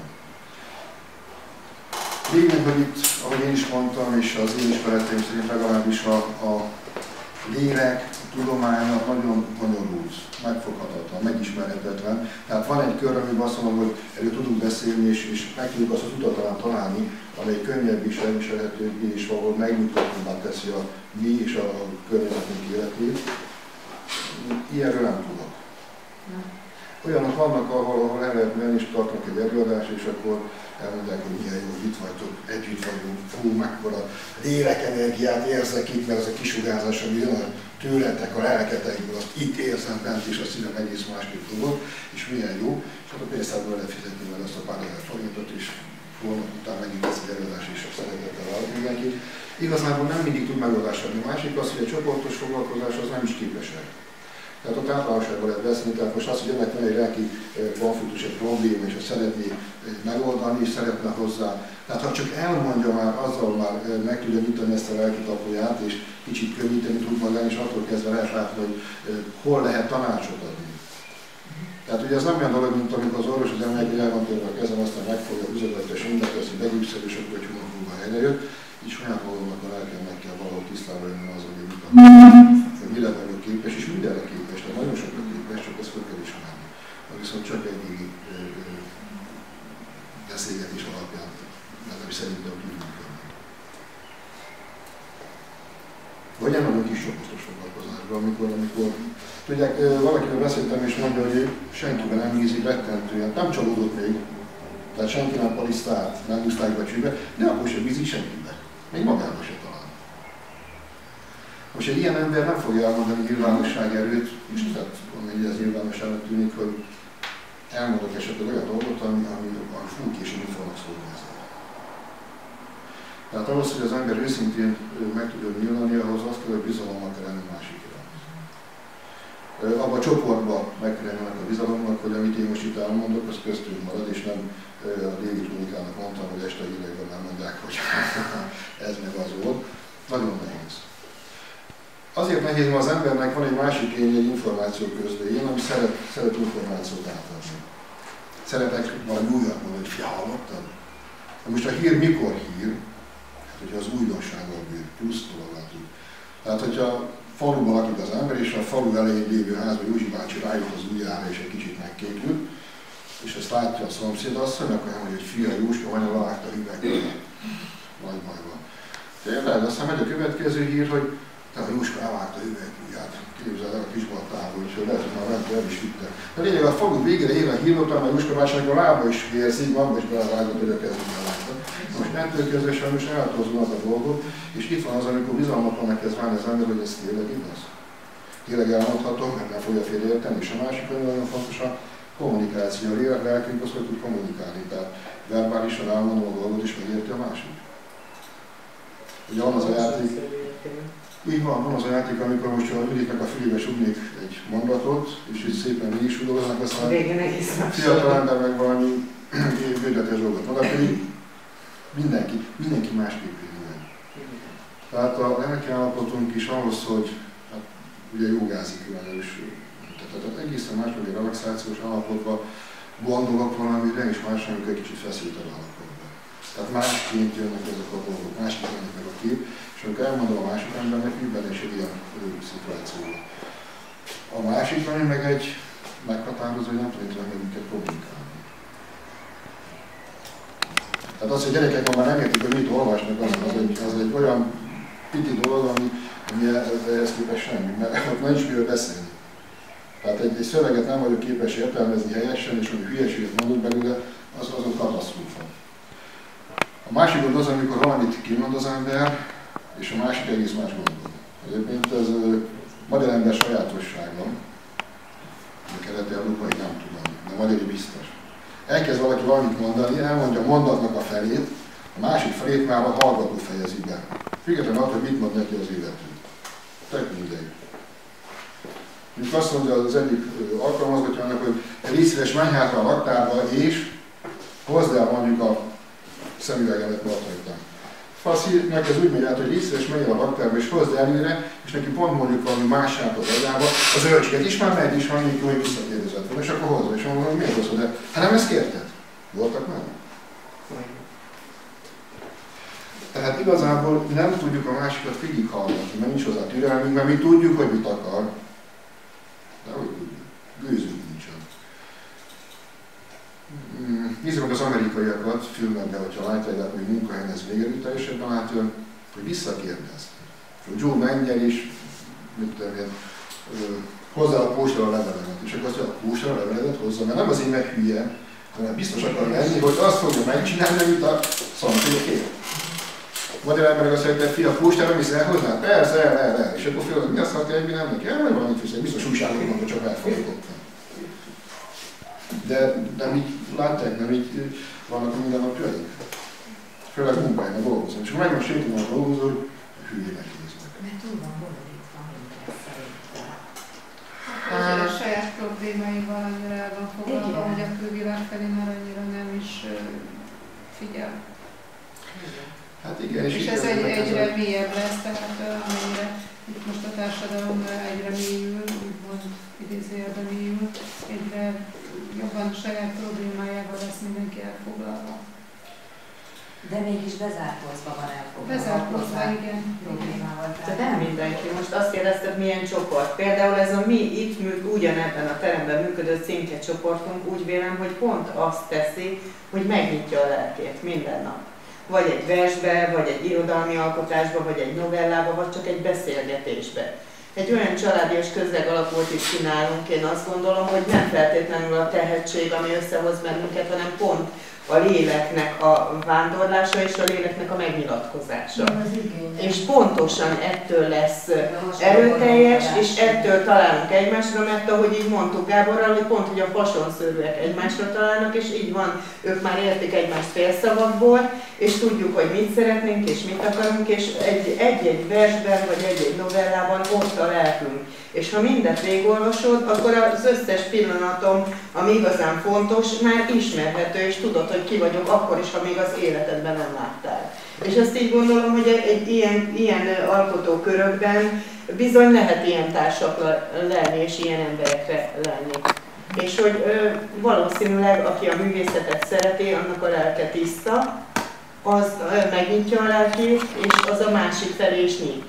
Lényeg, hogy itt, ahogy én is mondtam, és az én ismereteim szerint legalábbis a, a lélek, a tudománynak nagyon bonyolult, megfoghatatlan, megismerhetetlen. Tehát van egy kör, amiben azt mondom, hogy erről tudunk beszélni, és, és meg tudjuk azt az utat talán találni, amely könnyebb is, elviselhetőbb, és ahol megnyugtatóbbá teszi a mi és a, a környezetünk életét. Ilyenről nem tudok. Olyanok vannak, ahol, ahol el lehet menni, és tartnak egy előadást, és akkor elmondják, hogy milyen jó, hogy itt vagytok, együtt vagyunk, fú, mekkora lélekenergiát érzek itt, mert ez a kisugárzás, ami jön a tőletek, a lelketekből, azt itt érzem bent, és azt szívem egész másképp dolog, és milyen jó. És hát a pénztárből lehet fizetni vele azt a pár ezer forintot, és holnap után megint lesz egy előadás, és szeretettel várok mindenkit. Igazából nem mindig tud megoldást adni. A másik az, hogy a csoportos foglalkozás az nem is képes el. Tehát ott általánosságban lehet beszélni, tehát most az, hogy ennek van egy lelki konfliktus, egy probléma, és azt szeretné megoldani, és szeretne hozzá. Tehát ha csak elmondja már, azzal már meg tudja nyitani ezt a lelki tapóját, és kicsit könnyíteni tud magán, és attól kezdve lehet látni, hogy hol lehet tanácsot adni. Tehát ugye ez nem olyan dolog, mint amikor az orvos az ember, hogy el van törve a kezem, aztán megfogja a húzogatja, és mindent teszi, begipszel, és akkor egy hónap múlva helyre jött. És olyan dolognak a lelken meg kell valahol tisztában lenni az, hogy mit hogy mire vagyok képes, és mindenre képes, tehát nagyon sokra képes, csak ezt fel kell ismerni. Viszont csak egy beszélgetés alapján, legalábbis szerintem tudjuk működni. Vagy elmenünk kis csoportos foglalkozásba, amikor, amikor tudják, valakivel beszéltem és mondja, hogy senkivel nem bízik rettentően, nem csalódott még, tehát senki nem palisztált, nem húzták becsőbe, de akkor sem bízik senkibe, még magába se talán. Most egy ilyen ember nem fogja elmondani nyilvánosság erőt, és tehát amennyi ez nyilvánosságnak tűnik, hogy elmondok esetleg olyan dolgot, ami, ami a fúk és én fognak szólni ezzel. Tehát ahhoz, hogy az ember őszintén meg tudja nyílani, ahhoz azt kell, hogy bizalommal kell lenni másik irányba. Abba a csoportban meg kell lenni a bizalomnak, hogy amit én most itt elmondok, az köztünk marad, és nem a David Klunikának mondtam, hogy este hírekben nem mondják, hogy ez meg az volt. Nagyon nehéz. Azért nehéz, mert az embernek van egy másik ény, egy információ közlőjén, ami szeret, szeret információt átadni. Szeretek valami újat mondani, hogy fia, hallottad? Most a hír mikor hír? Hát, hogyha az újdonsággal bír, plusz dologgal tud. Tehát, hogyha faluban lakik az ember, és a falu elején lévő házban Józsi bácsi rájut az ujjára, és egy kicsit megkékült, és ezt látja a szomszéd asszony, akkor elmondja, hogy fia, Jóska, vagy a levágta a üvegbe. Nagy baj van. Tényleg, aztán megy a következő hír, hogy tehát a Jóska elvágta a üvegujját. Képzeld el a kisbaltából, úgyhogy lehet, hogy már ment, el is vitte. De lényeg a falu végére ér a hír, utána a Jóska bácsinak a lába is vérzik, magba is belevágott, hogy a kezében látta. Most ettől kezdve sajnos eltozom az a dolgot, és itt van az, amikor bizalmatlan megkezd válni az ember, hogy ez tényleg igaz. Tényleg elmondhatom, mert nem fogja félreérteni, és a másik, hogy nagyon fontos, kommunikáció, a lelkünk az, hogy tud kommunikálni, tehát verbálisan elmondom a dolgot is megérti a másik. Ugye van az a játék, így van, van az a játék, amikor most a Juditnak a fülébe sugnék egy mondatot, és így szépen végig sugoloznak, aztán a fiatal ember meg valami bőtetes dolgot maga, pedig mindenki, mindenki másképp él. Tehát a lelki állapotunk is ahhoz, hogy hát, ugye jogázik különös, tehát egészen más, hogy a relaxációs állapotban gondolok valamire, és más, amikor egy kicsit feszültebb állapotban. Tehát másként jönnek ezek a dolgok, másként jönnek meg a kép, és amikor elmondom a másik embernek, hogy benne is egy ilyen szituációban. A másikban meg egy meghatározó, hogy nem tudom, hogy minket kommunikálni. Tehát az, hogy gyerekek ma már nem értik, hogy mit olvasnak, az, az, egy, az egy olyan piti dolog, ami, ami ehhez képest semmi, mert ott nem is miről beszélni. Tehát egy, egy szöveget nem vagyok képes értelmezni helyesen, és hogy hülyeséget mondok belőle, az azon katasztrófa. A másik gond az, amikor valamit kimond az ember, és a másik egész más gondol. Egyébként ez uh, magyar ember sajátossága, a keleti-európai nem tudom, de magyari biztos. Elkezd valaki valamit mondani, elmondja a mondatnak a felét, a másik felét már a hallgató fejezi be. Függetlenül attól, hogy mit mond neki az illető. Tök mindegy. Mint azt mondja az egyik alkalmazgatja annak, hogy légy szíves, menj hátra a raktárba, és hozd el mondjuk a szemüvegemet, mert hagytam. Faszinak ez úgy megy át, hogy légy szíves, menj el a raktárba, és hozd előre, és neki pont mondjuk valami mását az agyába, az ölcsiket is már megy, is van, még jó, hogy visszakérdezett volna, és akkor hozza, és mondom, hogy miért hozod el? Hát nem ezt kérted? Voltak már? Tehát igazából nem tudjuk a másikat végighallgatni, mert nincs hozzá türelmünk, mert mi tudjuk, hogy mit akar. De hogy tudjuk? Gőzünk nincsen. Nézzük meg az amerikaiakat filmekben, hogyha látják, hogy munkahelyen ez végerőteljesebben látja, hogy visszakérdez. Hogy Joe menjen is, mit tudom én, hozzá a postára a levelemet. És akkor azt mondja, a postára a leveledet hozzá, mert nem azért meg hülye, hanem biztos akar menni, hogy azt fogja megcsinálni, amit a szomszéd kér. Magyar emberek azt mondja, hogy fia, a postára mész el hozzá? Persze, el, el, el. És akkor fél, mi azt mondja, hogy mi nem neki el, vagy valamit viszont, biztos újságot mondta, csak elfordítottam. De nem így látják, nem így vannak a mindennapjaik. Főleg munkájában dolgozom. És akkor meg most sétálom a dolgozó, hogy hülyének néznek. Mert túl van borulítva, mindez szerintem. Hát, a saját problémáival annyira el van foglalva, hogy a külvilág felé már annyira nem is figyel. Hát igen, és, és ez egy, egyre mélyebb lesz, tehát amennyire itt most a társadalom egyre mélyül, úgymond idézőjelben mélyül, egyre jobban a saját problémájával lesz mindenki elfoglalva. De mégis bezárkózva van elfoglalva. Bezárkózva, igen. Problémával. Tehát nem mindenki. Most azt kérdezted, milyen csoport. Például ez a mi itt műk, ugyanebben a teremben működő cinke csoportunk, úgy vélem, hogy pont azt teszi, hogy megnyitja a lelkét minden nap. Vagy egy versbe, vagy egy irodalmi alkotásba, vagy egy novellába, vagy csak egy beszélgetésbe. Egy olyan családi és közeg alapot is csinálunk, én azt gondolom, hogy nem feltétlenül a tehetség, ami összehoz bennünket, hanem pont a léleknek a vándorlása és a léleknek a megnyilatkozása. És pontosan ettől lesz erőteljes, és ettől találunk egymásra, mert ahogy így mondtuk Gáborral, hogy pont, hogy a fasonszörűek egymásra találnak, és így van, ők már értik egymást félszavakból, és tudjuk, hogy mit szeretnénk, és mit akarunk, és egy-egy versben, vagy egy-egy novellában ott a lelkünk. És ha mindet végigolvasod, akkor az összes pillanatom, ami igazán fontos, már ismerhető, és tudod, hogy ki vagyok akkor is, ha még az életedben nem láttál. És azt így gondolom, hogy egy ilyen, ilyen alkotókörökben bizony lehet ilyen társak lenni, és ilyen emberekre lenni. És hogy ö, valószínűleg, aki a művészetet szereti, annak a lelke tiszta, az ö, megnyitja a lelkét, és az a másik felé is nyit.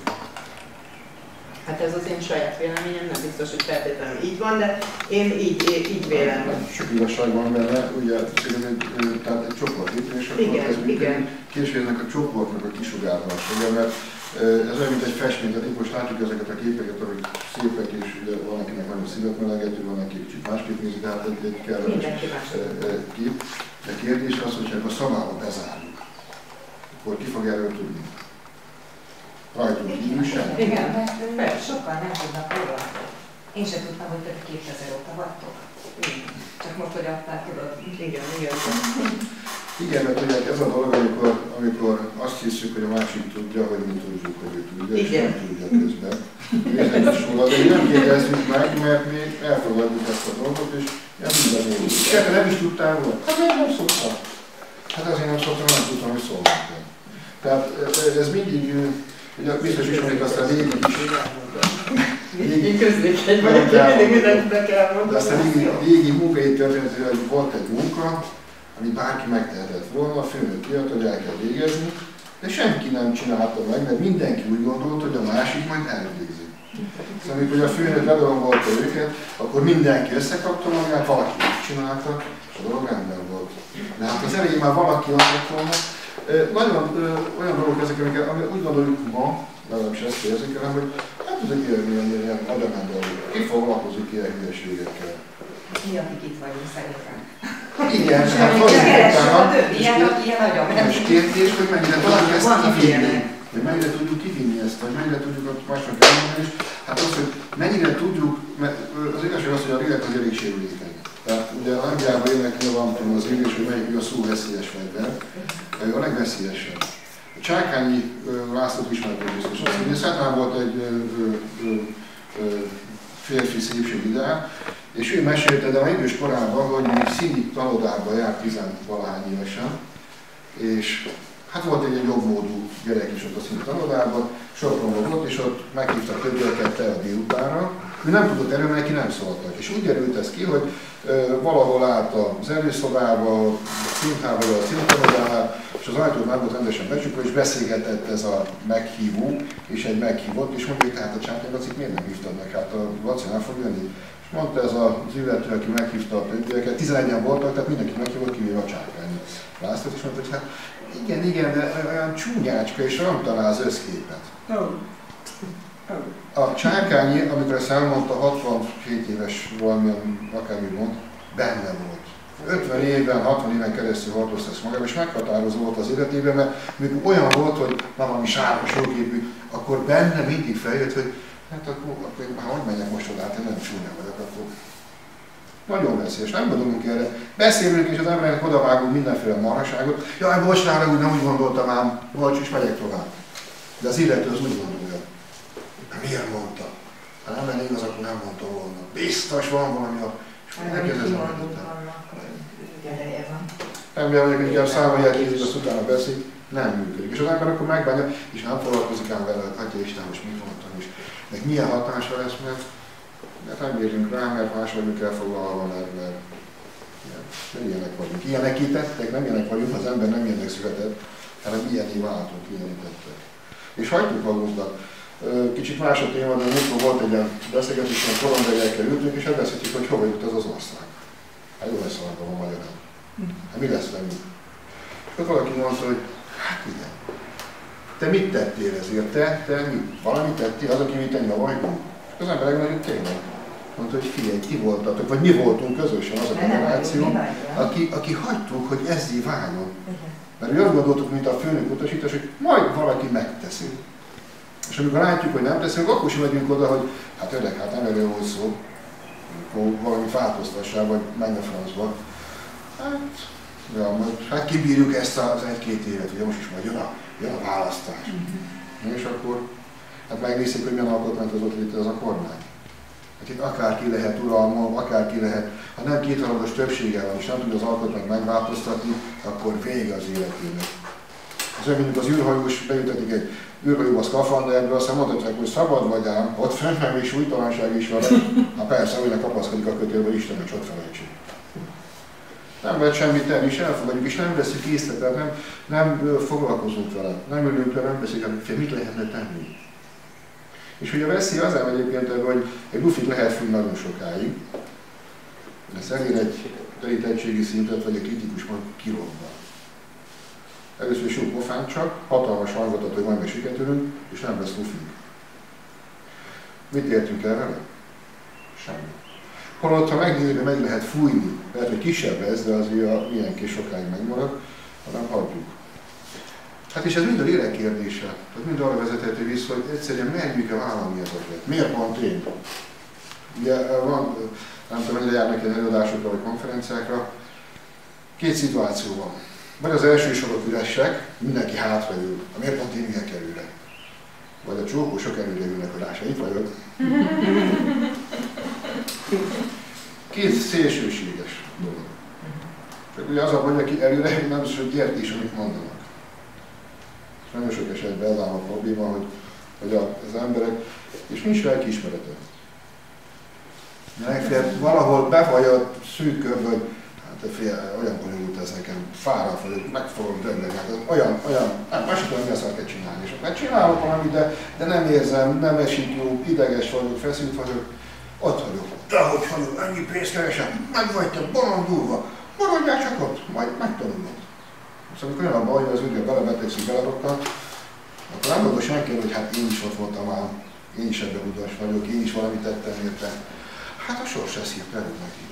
Hát ez az én saját véleményem, nem biztos, hogy feltétlenül így van, de én így, így vélem. Sok igazság van benne, ugye tehát egy csoport és akkor ez működik. Később a csoportnak a kisugárzása, mert ez olyan, mint egy festmény, tehát itt most látjuk ezeket a képeket, amik szépek, és ugye van, akinek nagyon szívet melegető, van, aki kicsit másképp nézi, de hát egy kellemes kép. De kérdés az, hogy ha a szavába bezárjuk, akkor ki fog erről tudni? Rajtunk kívül sem. Igen, mert sokan nem tudnak olvasni. Én sem tudtam, hogy több kétezer óta vagytok. Csak most, hogy adtál, tudod. Igen, igen. Igen, mert ugye ez a dolog, amikor, amikor azt hiszük, hogy a másik tudja, hogy mi tudjuk, hogy ő tudja, és nem tudja közben. De mi nem kérdezzük meg, mert mi elfogadjuk ezt a dolgot, és nem minden jó. Te nem is tudtál volna? Hát miért nem szoktam? Hát azért nem szoktam, nem tudtam, hogy szólnak. Tehát ez mindig, ugye biztos ismerik azt a régi is. Én közlékeny vagyok, mindig mindent be kell mondani. De azt a régi, régi munkai történet, hogy volt egy munka, amit bárki megtehetett volna, a főnök kiadta, hogy el kell végezni, de senki nem csinálta meg, mert mindenki úgy gondolt, hogy a másik majd elvégzi. Szóval amikor a főnök ledolgolta őket, akkor mindenki összekapta magát, valaki csinálta, és a dolog rendben volt. De hát az elején már valaki azt volna. Nagyon olyan dolgok ezek, amiket úgy gondoljuk ma, legalábbis ezt érzékelem, hogy nem tudok élni ilyen agyament dolgok. Ki foglalkozik ilyen hülyeségekkel? Mi, akik itt vagyunk szerintem. Igen, hát keresem a több ilyen, aki ilyen agyament. És kérdés, hogy mennyire tudjuk ezt kivinni. Hogy mennyire tudjuk kivinni ezt, vagy mennyire tudjuk azt másnak elmondani is. Hát az, hogy mennyire tudjuk, mert az igazság az, hogy a lélek az elég sérülékeny. Tehát ugye Angliában élnek nyilván az írés, hogy melyik a szó veszélyes fegyver. A legveszélyesebb. A Csákányi Lászlót ismerték biztos. Szátán volt egy ö, ö, ö, férfi szépségideál, és ő mesélte, de a idős korában, hogy még színi tanodába járt tizenvalahány évesen, és hát volt egy jobbmódú gyerek is ott a színi tanodában, Sopronban volt, és ott meghívtak többieket el a délutánra. Ő nem tudott elő, neki nem szóltak. És úgy derült ez ki, hogy ö, valahol állt az előszobába, a színhában, a színtanodánál, és az ajtót meg volt rendesen becsukva, és beszélgetett ez a meghívó, és egy meghívott, és mondja, hogy tehát a Csákányi Lacit miért nem hívtad meg? Hát a Laci nem fog jönni. És mondta ez az illető, aki meghívta a többieket, tizenegyen voltak, tehát mindenki meghívott, kivéve a Csákányi Lászlót, és mondta, hogy hát igen, igen, de olyan csúnyácska, és nem talál az összképet. A Csákányi, amikor ezt elmondta, hatvanhét éves valamilyen, akármi mond, benne volt. ötven évben, hatvan éven keresztül hordozta ezt magában, és meghatározó volt az életében, mert mikor olyan volt, hogy már valami sárga sóképű, akkor benne mindig feljött, hogy hát akkor, akkor már hogy menjek most oda, hát én nem csúnya vagyok, akkor nagyon veszélyes, nem gondolunk erre. Beszélünk, és az emberek odavágunk mindenféle marhaságot. Jaj, bocs, nála úgy nem úgy gondoltam ám, bocs, és megyek tovább. De az illető az úgy gondolja. Miért mondta? Ha nem lenne igaz, akkor nem mondta volna. Biztos van valami a... Nem vagyok, hogy a számolják, hogy azt utána veszik, nem működik. És az ember akkor megbánja, és nem foglalkozik ám vele, hogy Atya Isten, most mit mondtam is. Meg milyen hatása lesz, mert, mert nem érünk rá, mert más vagyunk elfoglalva, mert, mert nem ilyenek vagyunk. Ilyenek tettek, nem ilyenek vagyunk, az ember nem ilyenek született, hanem ilyené váltunk, ilyenek tettek. És hagytuk magunkat. Kicsit más a téma, de mikor volt egy ilyen beszélgetés, hogy koronavírusra ültünk, és elbeszéltük, hogy hova jut ez az ország. Hát jó lesz valami a magyarán. Hát mi lesz velünk? És akkor valaki mondta, hogy hát igen. Te mit tettél ezért? Te, te mit? Valamit tettél? Az, aki mit ennyi a vagyunk? És az emberek mondja, hogy tényleg. Mondta, hogy figyelj, ti voltatok, vagy mi voltunk közösen az a generáció, aki, aki hagytuk, hogy ezzé váljon. Mert mi azt gondoltuk, mint a főnök utasítás, hogy majd valaki megteszi. És amikor látjuk, hogy nem teszünk, akkor sem megyünk oda, hogy hát öreg, hát nem erről volt szó, akkor valami változtassál, vagy menj a francba. Hát, ja, majd, hát kibírjuk ezt az egy-két évet, ugye most is majd jön a, jön a választás. Mm-hmm. És akkor hát megnézzük, hogy milyen alkotmányt hozott létre az a kormány. Hát itt akárki lehet uralma, akárki lehet, ha nem kétharmados többséggel van, és nem tudja az alkotmányt megváltoztatni, akkor vége az életének. Az olyan, mint az űrhajós, beütetik egy űrhajóba szkafanderbe, aztán mondhatják, hogy szabad vagy ám, ott fenn nem és súlytalanság is van. Hát persze, olyan kapaszkodik a kötélbe, hogy Isten is ott felejtség. Nem lehet semmit tenni, és elfogadjuk, és nem veszünk észre, tehát nem, nem foglalkozunk vele, nem ülünk le, nem beszélünk, hogy mit lehetne tenni. És hogy a veszély az ám egyébként, hogy egy lufit lehet fújni nagyon sokáig, ez elér egy terítettségi szintet, vagy egy kritikus pont kirobban. Először is jó pofán csak, hatalmas hangot ad, hogy majd meg siketülünk, és nem lesz lufink. Mit értünk el vele? Semmi. Holott, ha megnézzük, hogy meg lehet fújni, lehet, hogy kisebb ez, de azért a ilyen kis sokáig megmarad, hanem hagyjuk. Hát és ez mind a lélek kérdése. Tehát mind arra vezethető vissza, hogy egyszerűen merjük-e vállalni az ötlet. Miért pont én? Ugye van, nem tudom, mennyire járnak ilyen előadásokra vagy konferenciákra, két szituáció van. Vagy az első sorok üresek, mindenki hátraül, a miért pont én ülnek előre. Vagy a csókosok előre ülnek, hogy lássa, itt vagyok. Két szélsőséges dolog. Csak ugye az a baj, aki előre, hogy nem is, hogy érti is, amit mondanak. És nagyon sok esetben ez áll a probléma, hogy, hogy az emberek, és nincs lelkiismerete. Legfeljebb valahol befagy a szűk körbe, hogy hát fél, olyan bonyolult ez nekem, fáradt vagyok, meg fogom dönteni, hát olyan, olyan, hát más tudom, mi azt kell csinálni. És akkor csinálok valamit, de, de nem érzem, nem esik jó, ideges vagyok, feszült vagyok, ott vagyok. De hogy vagyok, ennyi pénzt keresem, meg vagy te bolondulva, maradjál csak ott, majd megtanulod. Szóval amikor olyan a baj, hogy az ügybe belebetegszik beladoknak, akkor nem gondol senki, hogy hát én is ott voltam már, én is ebben udas vagyok, én is valamit tettem érte. Hát a sors ezt írt elő neki.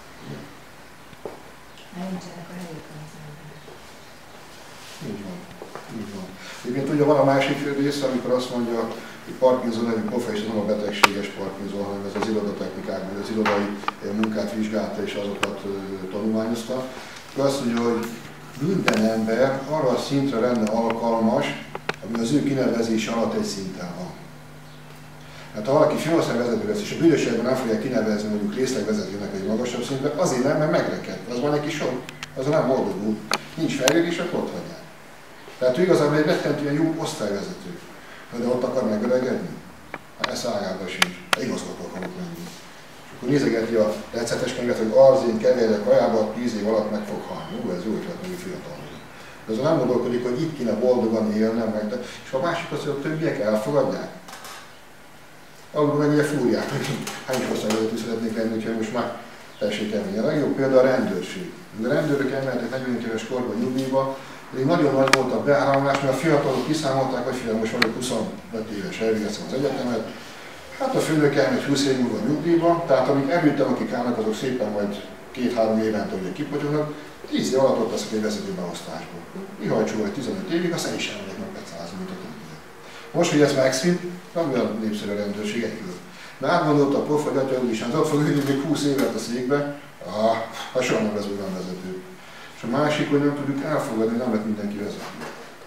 Nincsenek a helyükön az emberek. Így van. Így van. Egyébként ugye van a másik része, amikor azt mondja, hogy Parkinson nevű pofa, és nem a betegséges Parkinson, hanem ez az irodatechnikák, vagy az irodai munkát vizsgálta és azokat tanulmányozta. Akkor azt mondja, hogy minden ember arra a szintre lenne alkalmas, ami az ő kinevezése alatt egy szinten van. Hát ha valaki főosztályvezető lesz, és a bűnösségben nem fogják kinevezni mondjuk részlegvezetőnek egy magasabb szintben, azért nem, mert megrekedt. Az van neki sok, az nem boldogul. Nincs fejlődés, akkor ott hagyják. Tehát ő igazából egy rettentően jó osztályvezető. De ott akar megöregedni? Hát ez ágában sincs. Igazgató akarok lenni. És akkor nézegeti a recetes könyvet, hogy arzén keverjek kajába, tíz év alatt meg fog halni. Jó, ez jó ötlet, hogy fiatal. De azon nem gondolkodik, hogy itt kéne boldogan élnem meg. De... És a másik az, hogy a többiek elfogadják. Alul meg ugye fúrják, hogy hány osztályvezető szeretnék lenni, úgyhogy most már tessék elmenni. A legjobb példa a rendőrség. A rendőrök elmentek negyvenöt éves korban nyugdíjba, de nagyon nagy volt a beáramlás, mert a fiatalok kiszámolták, hogy fiam, most vagyok huszonöt éves, elvégeztem az egyetemet. Hát a főnök elmegy húsz év múlva nyugdíjba, tehát amik elvittem, akik állnak, azok szépen majd két-három évente ugye kipotyognak, tíz év alatt ott leszek egy vezetőbeosztásból. Ihajtsó vagy tizenöt évig, aztán is elmegyek meg becázni, mint a többiek. Most, hogy ez megszűnt, nem olyan népszerű a rendőrség egyről. Mert átgondolta a prof, hogy atya úgyis, az ott fog ülni még húsz évet a székbe, ah, ha soha nem lesz olyan vezető. És a másik, hogy nem tudjuk elfogadni, hogy nem lett mindenki vezető.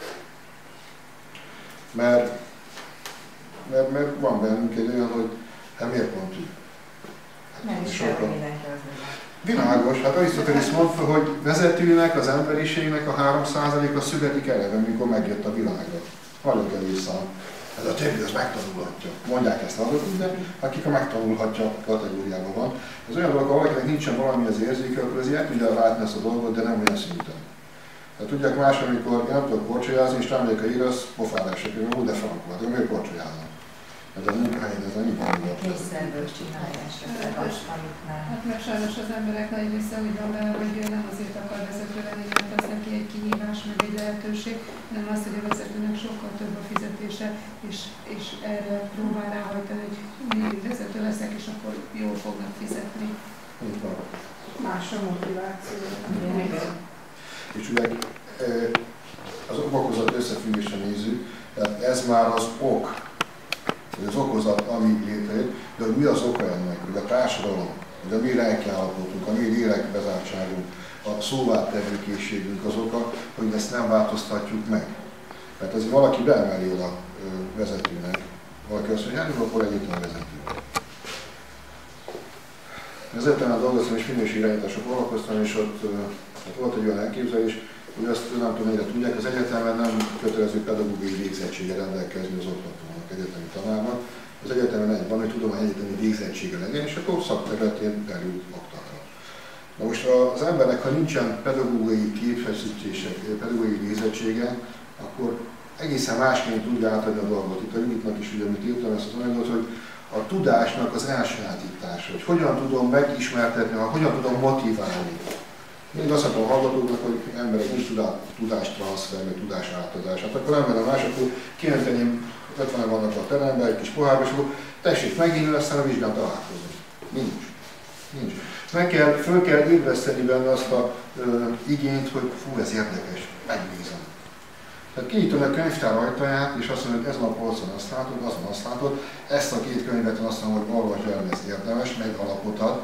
Mert, mert, mert van bennünk egy olyan, hogy hát miért pont ő? Nem is kell, hogy mindenki az legyen. Világos, hát Arisztotelész mondta, hogy vezetőnek, az emberiségnek a három százaléka születik eleve, mikor megjött a világra. Nagyon kevés szám. Ez a többi az megtanulhatja. Mondják ezt azok, de akik a megtanulhatja kategóriában van. Ez olyan dolog, ha valakinek nincsen valami az érzéke, akkor az el tudja látni ezt a dolgot, de nem olyan szinten. Tehát tudják más, amikor én nem tudok korcsolyázni, és támlék a írasz, pofádásra kerül, úgy de frank volt, én miért korcsolyázom? Ez a munkahelyen, ez annyi van. Kényszerből csinálja esetleg azt, amit nem. Hát mert sajnos az emberek nagy része úgy van bele, hogy nem azért akar vezető lenni, mert az neki egy kihívás, meg egy lehetőség, hanem az, hogy a vezetőnek sokkal több a fizetése, és, és erre próbál ráhajtani, hogy mindig vezető leszek, és akkor jól fognak fizetni. Így van. Más a motiváció. És ugye az okozat összefüggésen nézzük, tehát ez már az ok, az okozat, ami létrejött, de hogy mi az oka ennek, hogy a társadalom, hogy a mi lelkiállapotunk, a mi lélekbezártságunk, a szóvátevőkészségünk az oka, hogy ezt nem változtatjuk meg. Mert ez valaki beemeli oda vezetőnek, valaki azt mondja, hogy akkor egyetlen vezető. Az egyetemen dolgoztam és minőségirányításra foglalkoztam, és ott hát volt egy olyan elképzelés, hogy azt nem tudom, mennyire tudják, az egyetemen nem kötelező pedagógiai végzettséggel rendelkezni az oktatónak, egyetemi tanárnak. Az egyetemen egy van, hogy tudományegyetemi végzettsége legyen, és akkor szakterületén belül oktathat. Na most az embernek, ha nincsen pedagógiai képesítése, pedagógiai végzettsége, akkor egészen másként tudja átadni a dolgot. Itt a Juditnak is ugye, amit írtam ezt az anyagot, hogy a tudásnak az elsajátítása, hogy hogyan tudom megismertetni, hogyan tudom motiválni. Még azt mondom a hallgatóknak, hogy emberek nincs tudástranszfer, vagy tudásátadás. Hát akkor ember a más, akkor kijelenteni, ötvenen vannak a teremben, egy kis pohárba, és akkor tessék megint, aztán a vizsgán találkozunk. Nincs. Nincs. Meg kell, föl kell ébreszteni benne azt a ö, igényt, hogy fú, ez érdekes, megnézem. Tehát kinyitom a könyvtár ajtaját, és azt mondom, hogy ezen a polcon azt látod, azon azt látod, ezt a két könyvet azt mondom, hogy olvasd el, ez érdemes, meg alapot ad.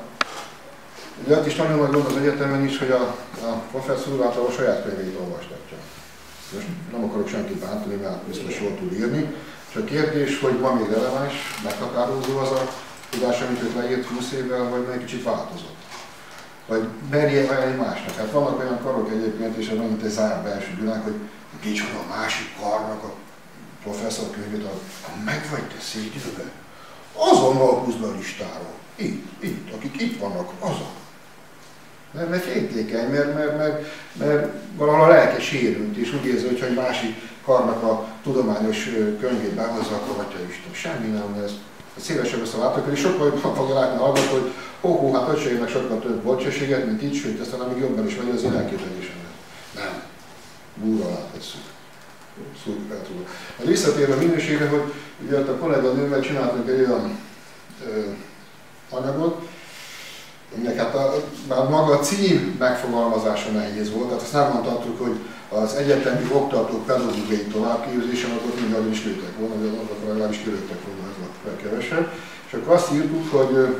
Ugye ott is nagyon nagy gond az egyetemen is, hogy a, a professzor által a saját könyveit olvastatja. Most nem akarok senkit bántani, mert biztos jól tud írni. És a kérdés, hogy van még releváns, meghatározó az a tudás, amit őt leírt húsz évvel, vagy még kicsit változott. Vagy merje egy másnak. Hát vannak olyan karok egyébként, és ez olyan, mint egy zárt belső világ, hogy kicsit a másik karnak a professzor könyvét, ha meg vagy te szégyülve, azonnal húzd a listáról. Itt, itt, akik itt vannak, azok. Mert, mert féltékeny, mert, mert, mert, mert valahol a lelke sérült, és úgy érzi, hogy egy másik karnak a tudományos könyvét behozza, akkor atya Isten, semmi nem lesz. Szélesebb ezt a látok, és sokkal jobban fogja látni a hallgató, hogy hó-hó, hát öcsejének sokkal több bölcsességet, mint így, sőt, aztán amíg jobban is megy, az én elképzelésemnek. Nem. Búra alá tesszük. Szurkáltul. Hát visszatérve a minőségre, hogy ugye a kolléganőmmel csináltunk egy olyan ö, anyagot, aminek hát a, már maga a cím megfogalmazása nehéz volt, tehát azt nem mondhattuk, hogy az egyetemi oktatók pedagógiai továbbképzésen, akkor mind nagyon is lőttek volna, vagy akkor legalábbis kilőttek volna, ez volt kevesebb. És akkor azt írtuk, hogy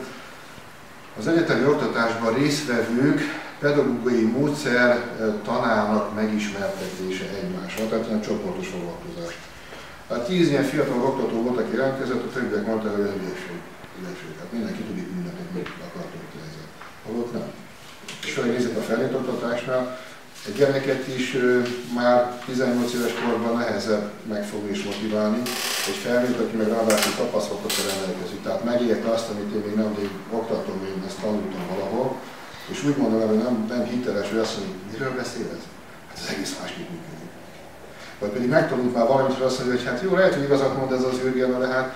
az egyetemi oktatásban résztvevők pedagógiai módszer tanának megismertetése egymással, tehát egy csoportos foglalkozás. Hát tíz ilyen fiatal oktató volt, aki jelentkezett, a többiek mondták, hogy ez ügyesség. Hát mindenki tudik mindent, hogy mit akartok ezzel. Holott nem. És főleg nézzük a felnőtt oktatásnál, egy gyereket is ö, már tizennyolc éves korban nehezebb megfogni és motiválni, egy felnőtt, aki meg ráadásul tapasztalatokkal rendelkezik. Tehát megérte azt, amit én még nem még oktatom, én ezt tanultam valahol, és úgy mondom, hogy nem, nem hiteles, hogy azt mondja, miről beszélez? Hát ez egész másképp működik. Vagy pedig megtanult már valamit, hogy azt mondja, hogy hát jó, lehet, hogy igazat mond ez az őrgel, de hát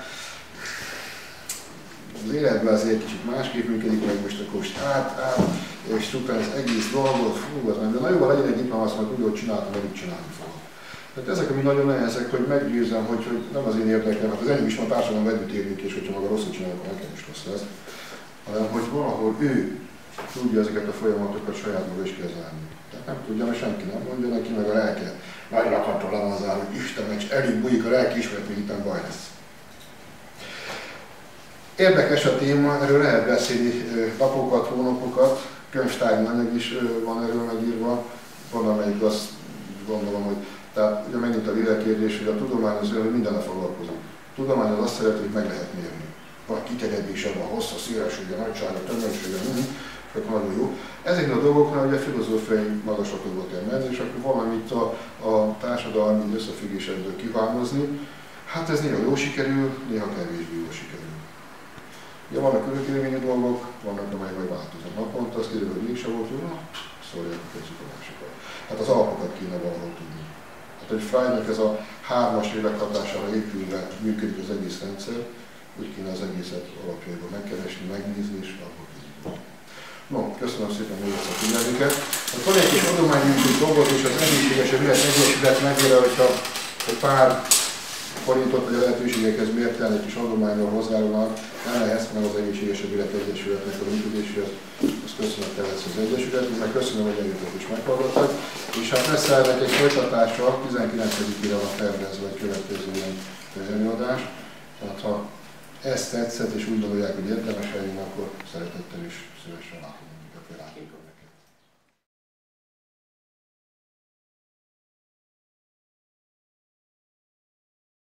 az életben azért kicsit másképp működik, meg most akkor hát, hát, és csupán az egész dolgot, fú, az nem, de na jó, legyen egy diploma, azt mondjuk úgy, hogy csináltam, meg úgy csinálni fogom. Tehát ezek, ami nagyon nehezek, hogy meggyőzem, hogy, hogy nem az én érdekem, hát az enyém is ma társadalom együtt élünk, és hogyha maga rosszul csinálok, akkor nekem is rossz lesz, hanem hogy valahol ő tudja ezeket a folyamatokat saját maga is kezelni. Tehát nem tudja, mert senki nem mondja neki, meg a lelke nagy lakattal lemazál, hogy Isten, meg elég bújik a lelki ismeret, még itt baj lesz. Érdekes a téma, erről lehet beszélni napokat, hónapokat, könyvtárnyi anyag is van erről megírva, van amelyik azt gondolom, hogy tehát ugye megint a lélekkérdés, hogy a tudomány az olyan, hogy mindennel foglalkozik. A tudomány az azt szereti, hogy meg lehet mérni. Vagy kiterjedésebb, a hossza, szélessége, nagysága, tömegsége, és akkor nagyon jó. Ezeknek a dolgoknál ugye filozófiai magaslatokba kell menni, és akkor valamit a, a társadalmi összefüggésekből kivámozni. Hát ez néha jó sikerül, néha kevésbé jó sikerül. Ugye vannak örökélményű dolgok, vannak, amelyek majd változnak. Naponta azt kérdezik, hogy mégse volt jó, na, szólják, hogy kezdjük a másikat. Hát az alapokat kéne valahol tudni. Hát, hogy Freudnak ez a hármas lélek hatására épülve működik az egész rendszer, úgy kéne az egészet alapjaiban megkeresni, megnézni, és akkor tudni. No, köszönöm szépen még egyszer a figyelmüket. Hát van egy kis adományünkű dolgot, és az egészséges élet egyesület megére, hogyha egy pár forintot vagy a lehetőségekhez mérten egy kis adományról hozzájárulnak, nem ehhez, hanem az egészségesebb élet egyesületnek a működéséhez. Azt köszönöm teljeszt az egyesületnek, meg köszönöm, hogy eljöttek és meghallgattak. És hát lesz ennek egy folytatása, tizenkilencedikére van tervezve egy következő ilyen előadás. Tehát ha ezt tetszett és úgy gondolják, hogy érdemes eljönni, akkor szeretettel is szívesen látom minket.